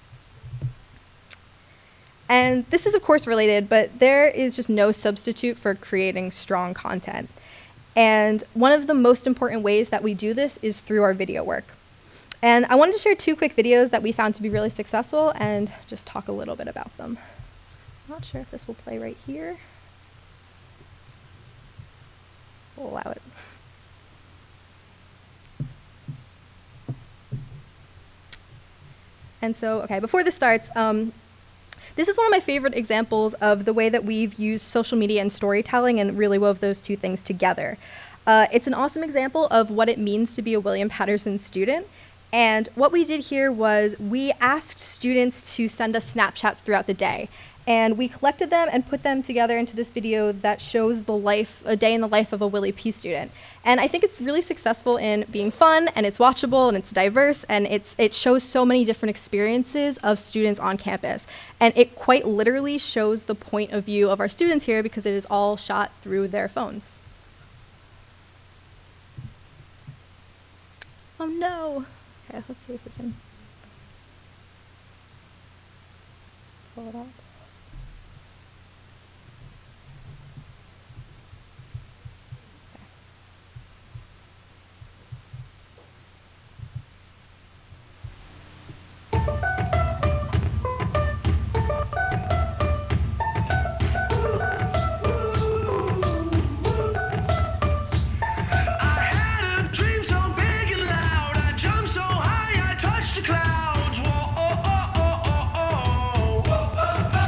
And this is, of course, related, but there is just no substitute for creating strong content. And one of the most important ways that we do this is through our video work. And I wanted to share 2 quick videos that we found to be really successful and just talk a little bit about them. I'm not sure if this will play right here. We'll allow it. And so, okay, before this starts, this is one of my favorite examples of the way that we've used social media and storytelling and really wove those 2 things together. It's an awesome example of what it means to be a William Patterson student. And what we did here was we asked students to send us Snapchats throughout the day. And we collected them and put them together into this video that shows a day in the life of a Willie P student. And I think it's really successful in being fun, and it's watchable, and it's diverse, and it shows so many different experiences of students on campus. And it quite literally shows the point of view of our students here because it is all shot through their phones. Oh no. Okay, let's see if we can pull it up. Clouds, whoa, oh, oh, oh, oh, oh.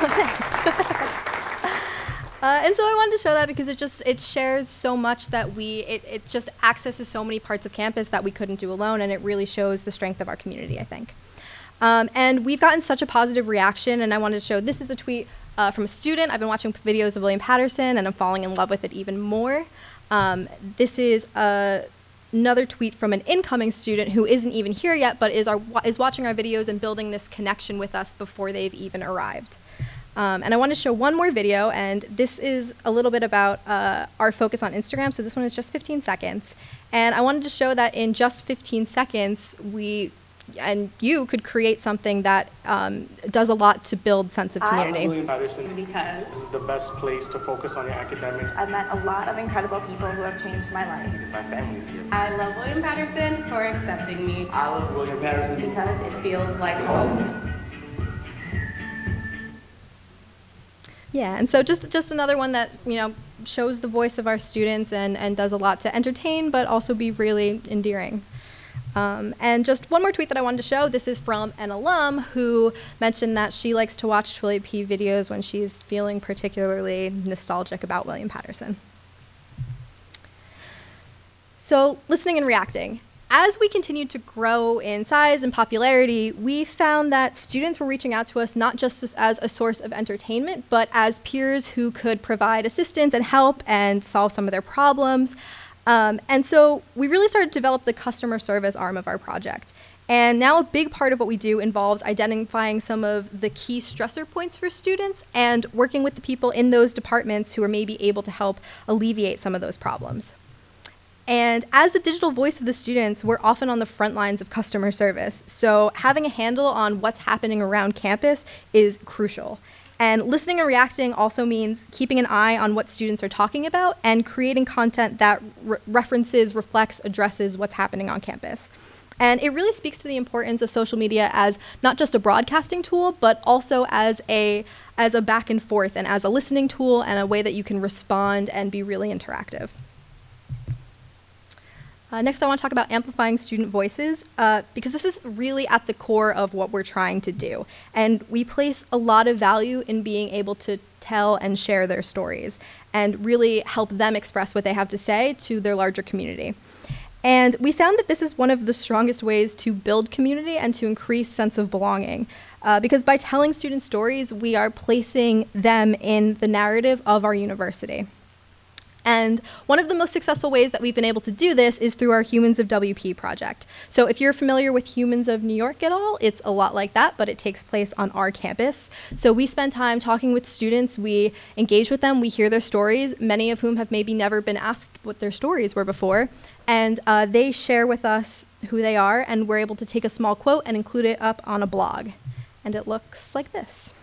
Thanks. And so I wanted to show that because it shares so much that it just accesses so many parts of campus that we couldn't do alone, and it really shows the strength of our community, I think. And we've gotten such a positive reaction, and I wanted to show, this is a tweet from a student. I've been watching videos of William Patterson, and I'm falling in love with it even more. This is another tweet from an incoming student who isn't even here yet, but is watching our videos and building this connection with us before they've even arrived. And I want to show one more video, and this is a little bit about our focus on Instagram. So this one is just 15 seconds. And I wanted to show that in just 15 seconds, you could create something that does a lot to build sense of community. I'm William Patterson Because this is the best place to focus on your academics. I've met a lot of incredible people who have changed my life. My family's here. I love William Patterson for accepting me. I love William Patterson Because it feels like home. Yeah, and so just another one that, shows the voice of our students and does a lot to entertain, but also be really endearing. And just one more tweet that I wanted to show. This is from an alum who mentioned that she likes to watch Twilly P videos when she's feeling particularly nostalgic about William Patterson. So, listening and reacting. As we continued to grow in size and popularity, we found that students were reaching out to us not just as a source of entertainment, but as peers who could provide assistance and help and solve some of their problems. And so we really started to develop the customer service arm of our project. And now a big part of what we do involves identifying some of the key stressor points for students and working with the people in those departments who are maybe able to help alleviate some of those problems. And as the digital voice of the students, we're often on the front lines of customer service. So having a handle on what's happening around campus is crucial. And listening and reacting also means keeping an eye on what students are talking about and creating content that references, reflects, addresses what's happening on campus. And it really speaks to the importance of social media as not just a broadcasting tool, but also as a back and forth and as a listening tool and a way that you can respond and be really interactive. Next, I want to talk about amplifying student voices, because this is really at the core of what we're trying to do. And we place a lot of value in being able to tell and share their stories and really help them express what they have to say to their larger community. And we found that this is one of the strongest ways to build community and to increase sense of belonging. Because by telling student stories, we are placing them in the narrative of our university. And one of the most successful ways that we've been able to do this is through our Humans of WP project. So if you're familiar with Humans of New York at all, it's a lot like that, but it takes place on our campus. So we spend time talking with students, we engage with them, we hear their stories, many of whom have maybe never been asked what their stories were before, and they share with us who they are, and we're able to take a small quote and include it up on a blog. And it looks like this.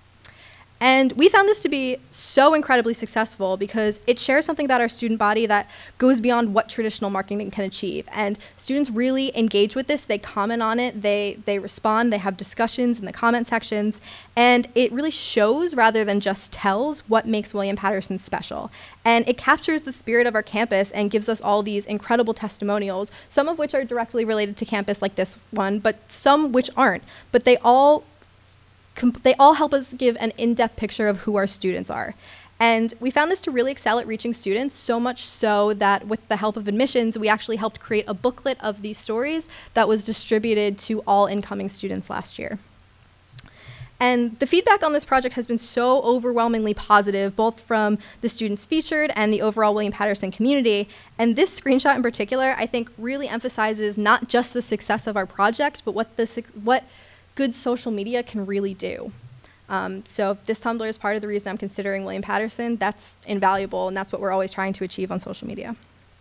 And we found this to be so incredibly successful because it shares something about our student body that goes beyond what traditional marketing can achieve. And students really engage with this, they comment on it, they respond, they have discussions in the comment sections, and it really shows rather than just tells what makes William Patterson special. And it captures the spirit of our campus and gives us all these incredible testimonials, some of which are directly related to campus like this one, but some which aren't. But they all help us give an in-depth picture of who our students are. And we found this to really excel at reaching students, so much so that with the help of admissions, we actually helped create a booklet of these stories that was distributed to all incoming students last year. And the feedback on this project has been so overwhelmingly positive, both from the students featured and the overall William Patterson community. And this screenshot in particular, I think, really emphasizes not just the success of our project, but what good social media can really do. So if this Tumblr is part of the reason I'm considering William Patterson, that's invaluable, and that's what we're always trying to achieve on social media.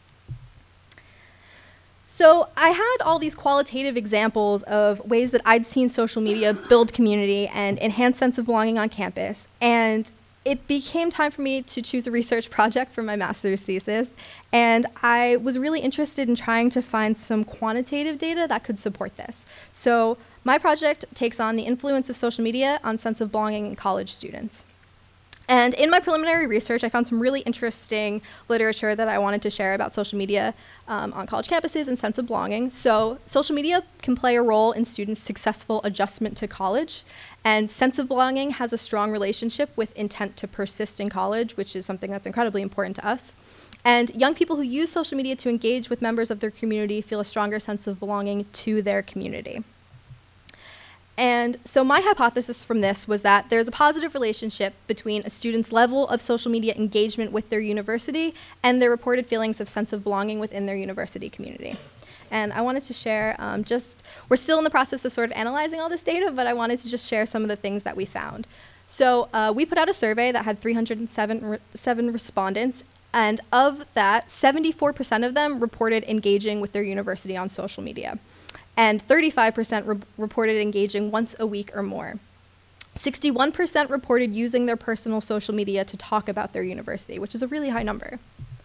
So I had all these qualitative examples of ways that I'd seen social media build community and enhance sense of belonging on campus, and it became time for me to choose a research project for my master's thesis, and I was really interested in trying to find some quantitative data that could support this. So my project takes on the influence of social media on sense of belonging in college students. And in my preliminary research, I found some really interesting literature that I wanted to share about social media on college campuses and sense of belonging. So social media can play a role in students' successful adjustment to college, and sense of belonging has a strong relationship with intent to persist in college, which is something that's incredibly important to us. And young people who use social media to engage with members of their community feel a stronger sense of belonging to their community. And so my hypothesis from this was that there's a positive relationship between a student's level of social media engagement with their university and their reported feelings of sense of belonging within their university community. And I wanted to share we're still in the process of sort of analyzing all this data, but I wanted to just share some of the things that we found. So we put out a survey that had 307 respondents, and of that, 74% of them reported engaging with their university on social media. And 35% reported engaging once a week or more. 61% reported using their personal social media to talk about their university, which is a really high number.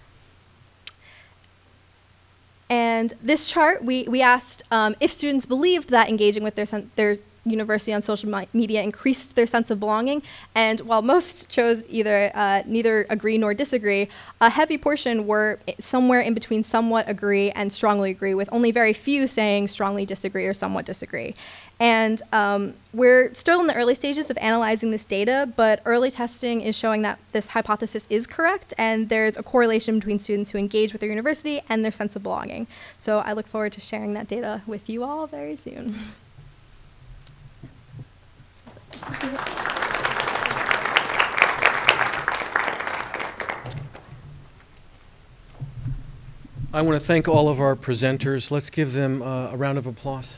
And this chart, we asked if students believed that engaging with their university on social media increased their sense of belonging, and while most chose either neither agree nor disagree, a heavy portion were somewhere in between somewhat agree and strongly agree, with only very few saying strongly disagree or somewhat disagree. And we're still in the early stages of analyzing this data, but early testing is showing that this hypothesis is correct, and there's a correlation between students who engage with their university and their sense of belonging. So I look forward to sharing that data with you all very soon. I want to thank all of our presenters. Let's give them a round of applause.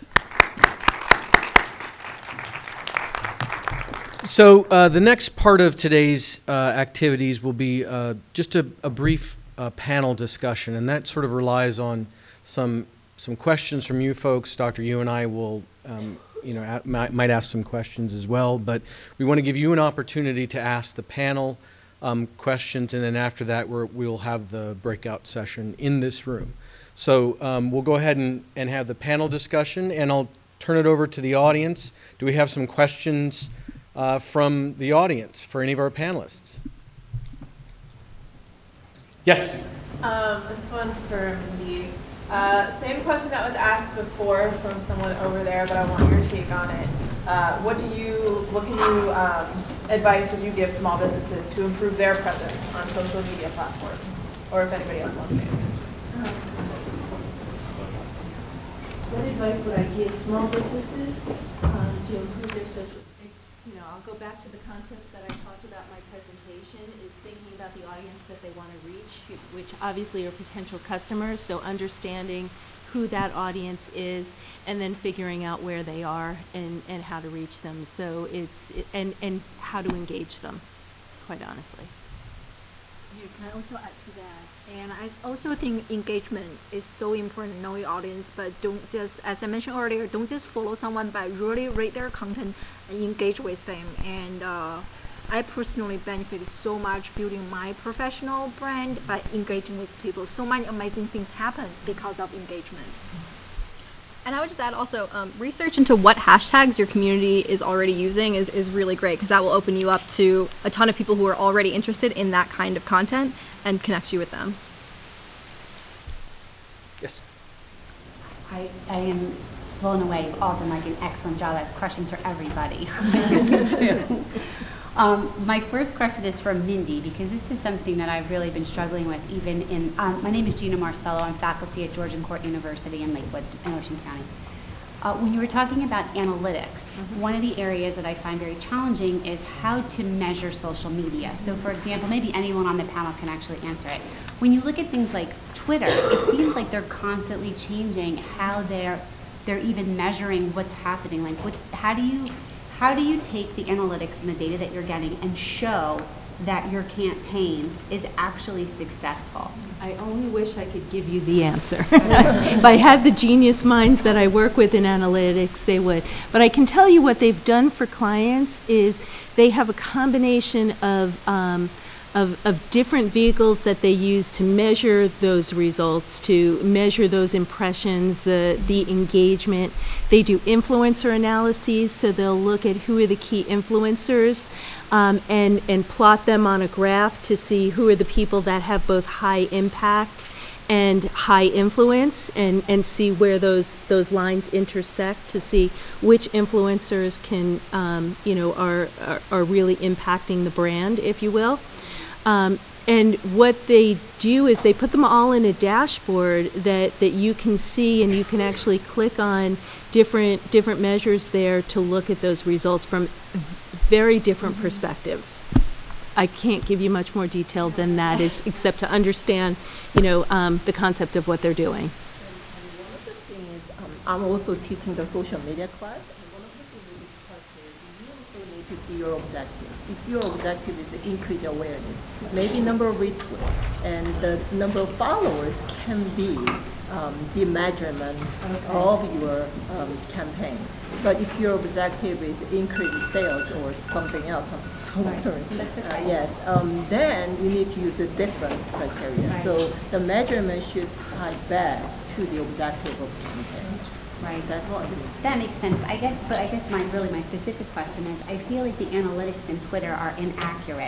So the next part of today's activities will be just a brief panel discussion, and that sort of relies on some questions from you folks. Dr. Yu and I will might ask some questions as well, but we want to give you an opportunity to ask the panel questions, and then after that we'll have the breakout session in this room. So we'll go ahead and have the panel discussion, and I'll turn it over to the audience. Do we have some questions from the audience for any of our panelists? Yes? This one's for Mindy. Same question that was asked before from someone over there, but I want your take on it. What advice would you give small businesses to improve their presence on social media platforms? Or if anybody else wants to answer. What advice would I give small businesses to improve their social? I'll go back to the concepts that I talked about in my presentation, is thinking about the audience that they want to reach, which obviously are potential customers, so understanding who that audience is and then figuring out where they are and how to reach them. So and how to engage them, quite honestly. Yeah, can I also add to that? And I also think engagement is so important, know your audience, but don't just, as I mentioned earlier, don't just follow someone, but really read their content and engage with them. And I personally benefited so much building my professional brand by engaging with people. So many amazing things happen because of engagement. And I would just add also, research into what hashtags your community is already using is really great, because that will open you up to a ton of people who are already interested in that kind of content and connect you with them. Yes. I am blown away. You've all done like an excellent job. I have questions for everybody. My first question is for Mindy, because this is something that I've really been struggling with even in, my name is Gina Marcello. I'm faculty at Georgian Court University in Lakewood in Ocean County. When you were talking about analytics, one of the areas that I find very challenging is how to measure social media. So for example, maybe anyone on the panel can actually answer it. When you look at things like Twitter, it seems like they're constantly changing how they're even measuring what's happening. Like how do you take the analytics and the data that you're getting and show that your campaign is actually successful? I only wish I could give you the answer. If I had the genius minds that I work with in analytics, they would. But I can tell you what they've done for clients is they have a combination of of different vehicles that they use to measure those results, to measure those impressions, the engagement. They do influencer analyses, so they'll look at who are the key influencers and plot them on a graph to see who are the people that have both high impact and high influence, and see where those lines intersect to see which influencers can are really impacting the brand, if you will. And what they do is they put them all in a dashboard that you can see, and you can actually click on different measures there to look at those results from very different perspectives. I can't give you much more detail than that, except to understand, the concept of what they're doing. And one of the things, I'm also teaching the social media class, and one of the things is you also need to see your objective. If your objective is to increase awareness, maybe number of retweets and the number of followers can be the measurement of your campaign. But if your objective is increase sales or something else, I'm so sorry. Yes, then you need to use a different criteria. Right. So the measurement should tie back to the objective of the campaign. Right. That's Well, that makes sense. I guess my specific question is, I feel like the analytics in Twitter are inaccurate.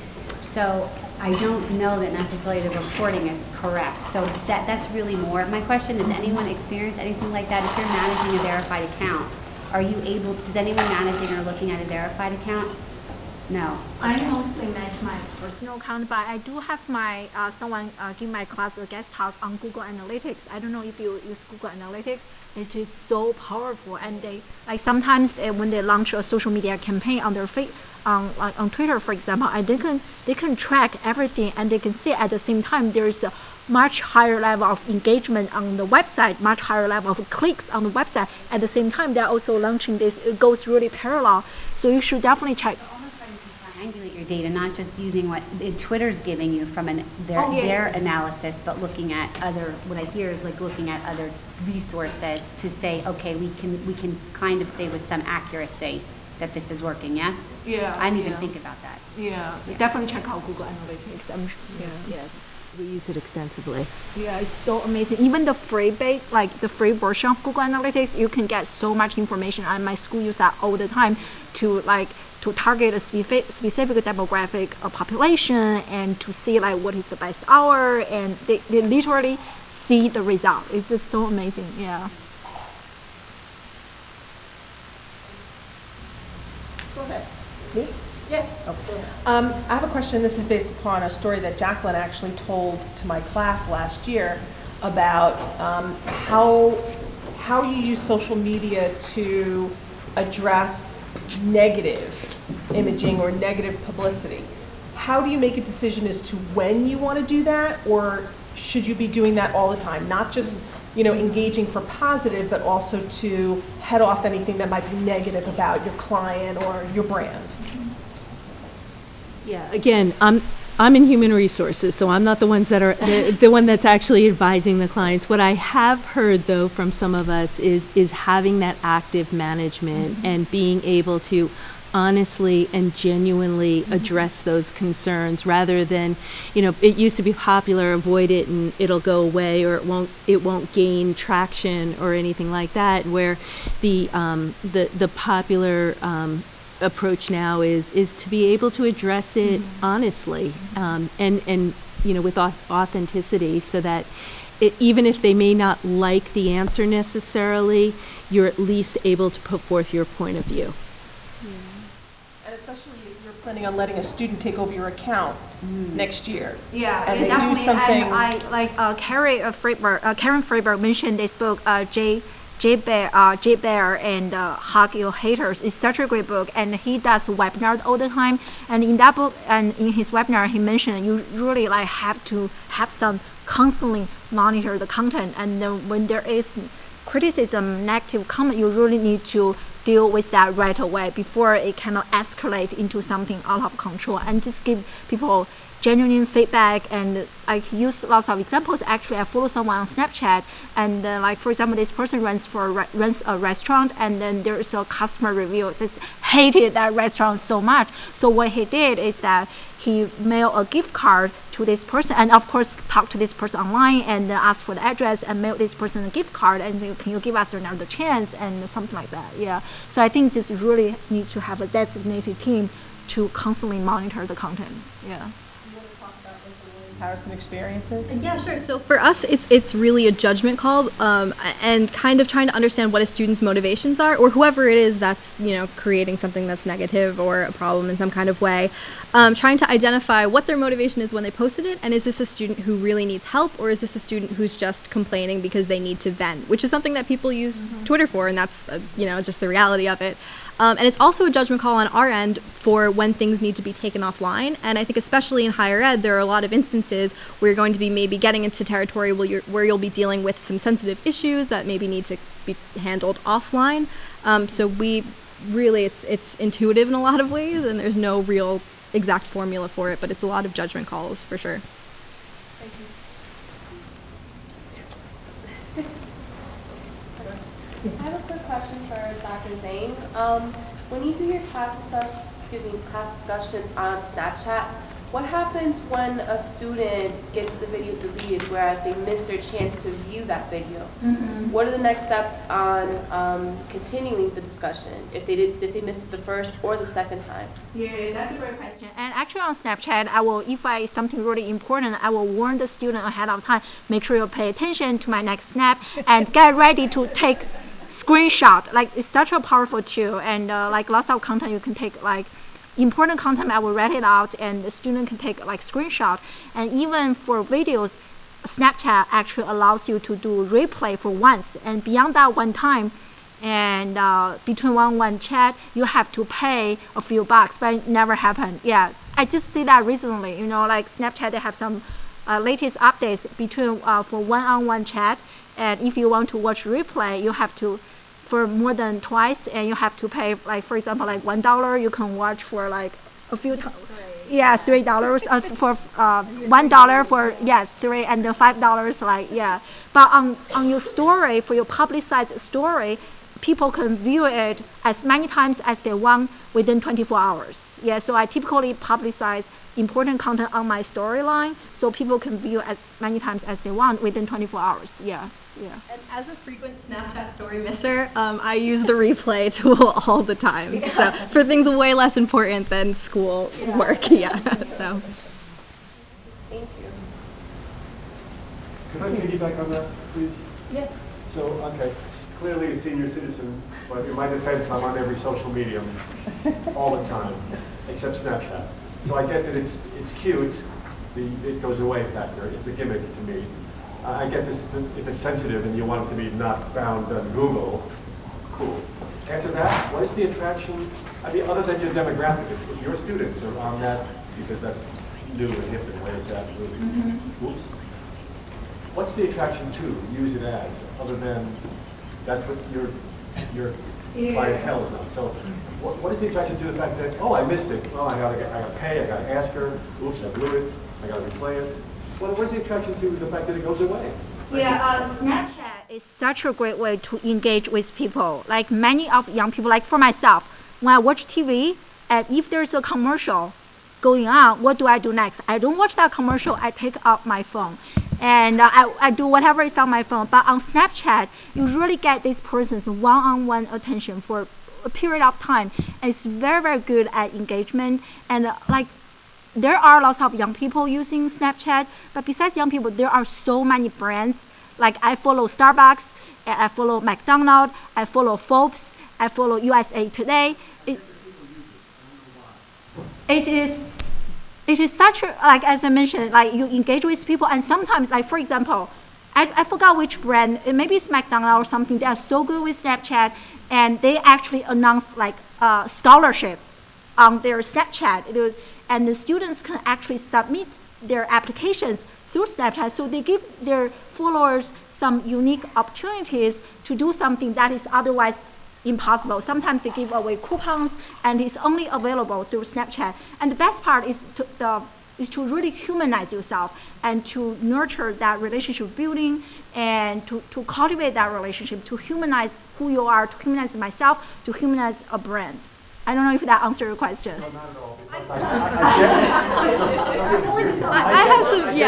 So I don't know that necessarily the reporting is correct. So that's really more. My question is, anyone experience anything like that? If you're managing a verified account, does anyone managing or looking at a verified account? No. I mostly manage my personal account, but I do have my someone give my class a guest talk on Google Analytics. I don't know if you use Google Analytics. It is so powerful, and they sometimes when they launch a social media campaign on their on Twitter, for example, and they can track everything, and they can see at the same time there's a much higher level of engagement on the website, much higher level of clicks on the website. At the same time, they're also launching this. It goes really parallel. So you should definitely check. Triangulate your data, not just using what Twitter's giving you from their analysis, but looking at what I hear is like looking at other resources to say, okay, we can kind of say with some accuracy that this is working. Yes. Yeah. I didn't even think about that. Yeah. Definitely check out Google Analytics. Yeah. We use it extensively. Yeah, it's so amazing. Even the free version of Google Analytics, you can get so much information. And my school use that all the time to target a specific demographic population, and to see what is the best hour, and they literally see the result. It's just so amazing. Yeah. Go ahead. Me? Yeah. I have a question. This is based upon a story that Jacqueline actually told to my class last year about how you use social media to address negative imaging or negative publicity. How do you make a decision as to when you want to do that, or should you be doing that all the time? Not just engaging for positive, but also to head off anything that might be negative about your client or your brand. Yeah, again, I'm in human resources, so I'm not the ones that are the one that's actually advising the clients. What I have heard, though, from some of us is having that active management and being able to honestly and genuinely address those concerns, rather than, it used to be popular, avoid it and it'll go away, or it won't gain traction or anything like that, where the popular approach now is to be able to address it honestly, and with authenticity, so that even if they may not like the answer necessarily, you're at least able to put forth your point of view. And especially if you're planning on letting a student take over your account next year. Yeah, and they definitely. do something. And I Karen Freiberg mentioned this book, Jay Bear and Hug Your Haters. It's such a great book, and he does webinars all the time. And in that book and in his webinar, he mentioned you really have to have some constantly monitor the content, and then when there is criticism, negative comment, you really need to deal with that right away before it cannot escalate into something out of control, and just give people genuine feedback. And I use lots of examples. Actually, I follow someone on Snapchat, and for example, this person runs a restaurant, and then there's a customer review. Just hated that restaurant so much. So what he did is that he mail a gift card to this person, and of course talk to this person online and ask for the address and mail this person a gift card and say, can you give us another chance and something like that. Yeah. So I think this really needs to have a designated team to constantly monitor the content. Yeah. Comparison experiences? Yeah, sure. So for us, it's really a judgment call, and kind of trying to understand what a student's motivations are, or whoever it is that's creating something that's negative or a problem in some kind of way. Trying to identify what their motivation is when they posted it, and is this a student who really needs help, or is this a student who's just complaining because they need to vent, which is something that people use Twitter for, and that's just the reality of it. And it's also a judgment call on our end for when things need to be taken offline. And I think especially in higher ed, there are a lot of instances where you're going to be maybe getting into territory where you'll be dealing with some sensitive issues that maybe need to be handled offline. So we really, it's intuitive in a lot of ways, and there's no real exact formula for it, but it's a lot of judgment calls for sure. Thank you. I have a quick question for Dr. Zhang. When you do your class discussions on Snapchat, what happens when a student gets the video deleted, whereas they missed their chance to view that video? What are the next steps on continuing the discussion if they missed it the first or the second time? Yeah, that's a great question. And actually on Snapchat, if something really important, I will warn the student ahead of time. Make sure you pay attention to my next snap and get ready to take screenshot. Like, it's such a powerful tool, and like lots of content you can take, like important content, I will write it out and the student can take like screenshot. And even for videos, Snapchat actually allows you to do replay for once, and beyond that one time, and between one chat, you have to pay a few bucks, but it never happened. Yeah, I just see that recently, like Snapchat, they have some latest updates between for one-on-one chat, and if you want to watch replay, you have to for more than twice, and you have to pay, like, for example, like $1, you can watch for like a few times. Yeah, $3 for $1 for, yes, $3, and the $5, like, yeah. But on your story, for your publicized story, people can view it as many times as they want within 24 hours. Yeah, so I typically publicize important content on my storyline, so people can view as many times as they want within 24 hours. Yeah. Yeah. And as a frequent Snapchat story misser, I use the replay tool all the time. Yeah. So for things way less important than school work, yeah. So. Thank you. Could I piggyback on that, please? Yeah. So, okay, clearly a senior citizen, but in my defense, I'm on every social medium all the time, except Snapchat. So I get that it's cute, the it goes away factor. It's a gimmick to me. I get this, if it's sensitive and you want it to be not found on Google, cool. After that, what is the attraction? I mean, other than your demographic, if your students are on that, because that's new and hip and where it's at, really. Whoops. What's the attraction to use it as, other than that's what your clientele is on? So, what is the attraction to the fact that, oh, I missed it. Oh, I gotta pay. I gotta ask her. Oops, I blew it. I gotta replay it. What is the attraction to the fact that it goes away? Yeah, Snapchat is such a great way to engage with people. Like many of young people, like for myself, when I watch TV, and if there's a commercial going on, what do I do next? I don't watch that commercial. I take out my phone, and I do whatever is on my phone. But on Snapchat, you really get this person's one-on-one attention for a period of time. And it's very, very good at engagement, and like. There are lots of young people using Snapchat, but besides young people, there are so many brands. Like I follow Starbucks, I follow McDonald's, I follow Forbes, I follow USA Today. It is such a, like as I mentioned, like you engage with people, and sometimes, like for example, I forgot which brand, maybe it's McDonald's or something. They are so good with Snapchat, and they actually announce like scholarship on their Snapchat. And the students can actually submit their applications through Snapchat. So they give their followers some unique opportunities to do something that is otherwise impossible. Sometimes they give away coupons, and it's only available through Snapchat. And the best part is to really humanize yourself and to nurture that relationship building and to cultivate that relationship, to humanize who you are, to humanize myself, to humanize a brand. I don't know if that answered your question. No, not at all.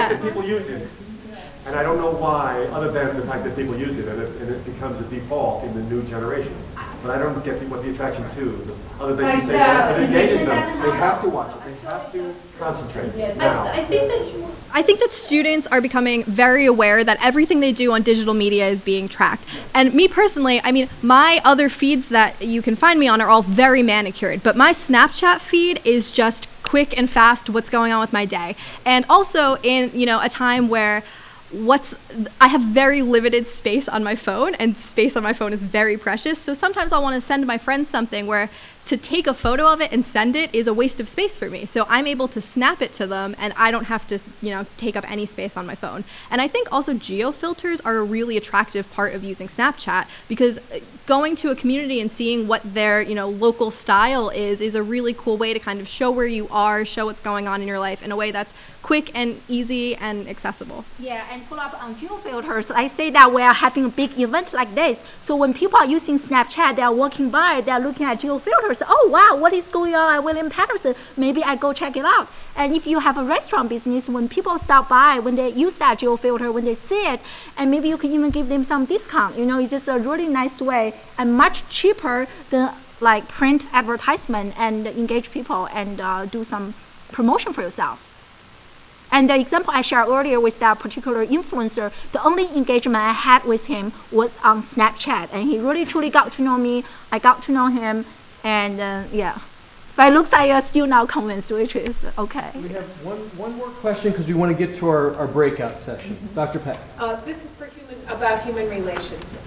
fact that people use it. And I don't know why, other than the fact that people use it, and it becomes a default in the new generation. But I don't get what the attraction to, other than you say it engages them. They have to watch it. They have to concentrate. Now. I think that students are becoming very aware that everything they do on digital media is being tracked. And me personally, I mean, my other feeds that you can find me on are all very manicured, but my Snapchat feed is just quick and fast what's going on with my day. And also in, a time where I have very limited space on my phone, and space on my phone is very precious. So sometimes I'll want to send my friends something where to take a photo of it and send it is a waste of space for me. So I'm able to snap it to them, and I don't have to, take up any space on my phone. And I think also geo filters are a really attractive part of using Snapchat, because going to a community and seeing what their, local style is a really cool way to kind of show where you are, show what's going on in your life in a way that's quick and easy and accessible. Yeah, and follow up on geo filters. I say that we are having a big event like this. So when people are using Snapchat, they are walking by, they are looking at geo filters. Oh wow, what is going on at William Patterson? Maybe I go check it out. And if you have a restaurant business, when people stop by, when they use that geo filter, when they see it, and maybe you can even give them some discount. It's just a really nice way and much cheaper than like print advertisement, and engage people and do some promotion for yourself. And the example I shared earlier with that particular influencer, the only engagement I had with him was on Snapchat, and he really truly got to know me. I got to know him, and yeah. But it looks like you're still not convinced, which is okay. We have one more question because we want to get to our breakout sessions. Dr. Peck. This is for about human relations.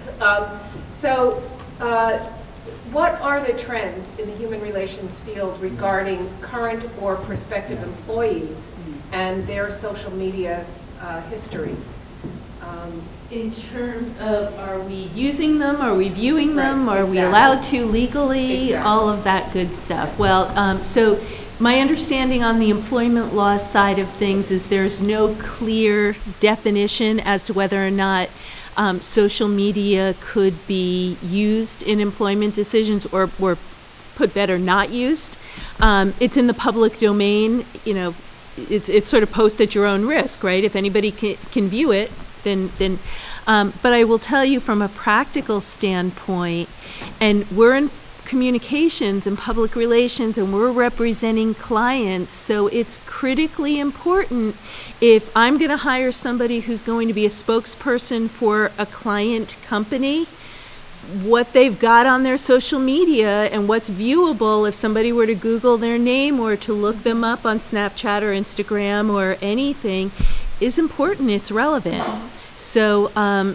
What are the trends in the human relations field regarding current or prospective employees and their social media histories? In terms of, are we using them, are we viewing them, are we allowed to legally, all of that good stuff. Well, so my understanding on the employment law side of things is there's no clear definition as to whether or not social media could be used in employment decisions, or put better, not used. It's in the public domain, it's sort of post at your own risk, right? If anybody can view it, then but I will tell you from a practical standpoint, and we're in communications and public relations, and we're representing clients, so it's critically important if I'm going to hire somebody who's going to be a spokesperson for a client company, what they've got on their social media and what's viewable if somebody were to Google their name or to look them up on Snapchat or Instagram or anything is important. It's relevant. So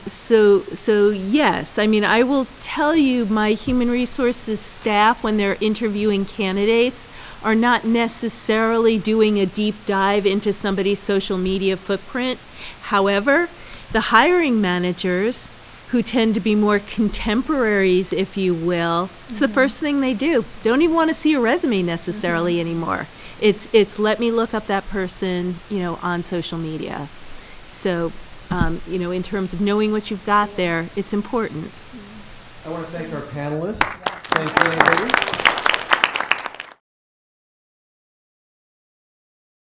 yes, I mean, I will tell you my human resources staff, when they're interviewing candidates, are not necessarily doing a deep dive into somebody's social media footprint. However, the hiring managers, who tend to be more contemporaries, if you will, it's the first thing they do. Don't even want to see a resume necessarily anymore. It's let me look up that person, on social media. So, in terms of knowing what you've got there, it's important. I want to thank our panelists. Thank you, everybody.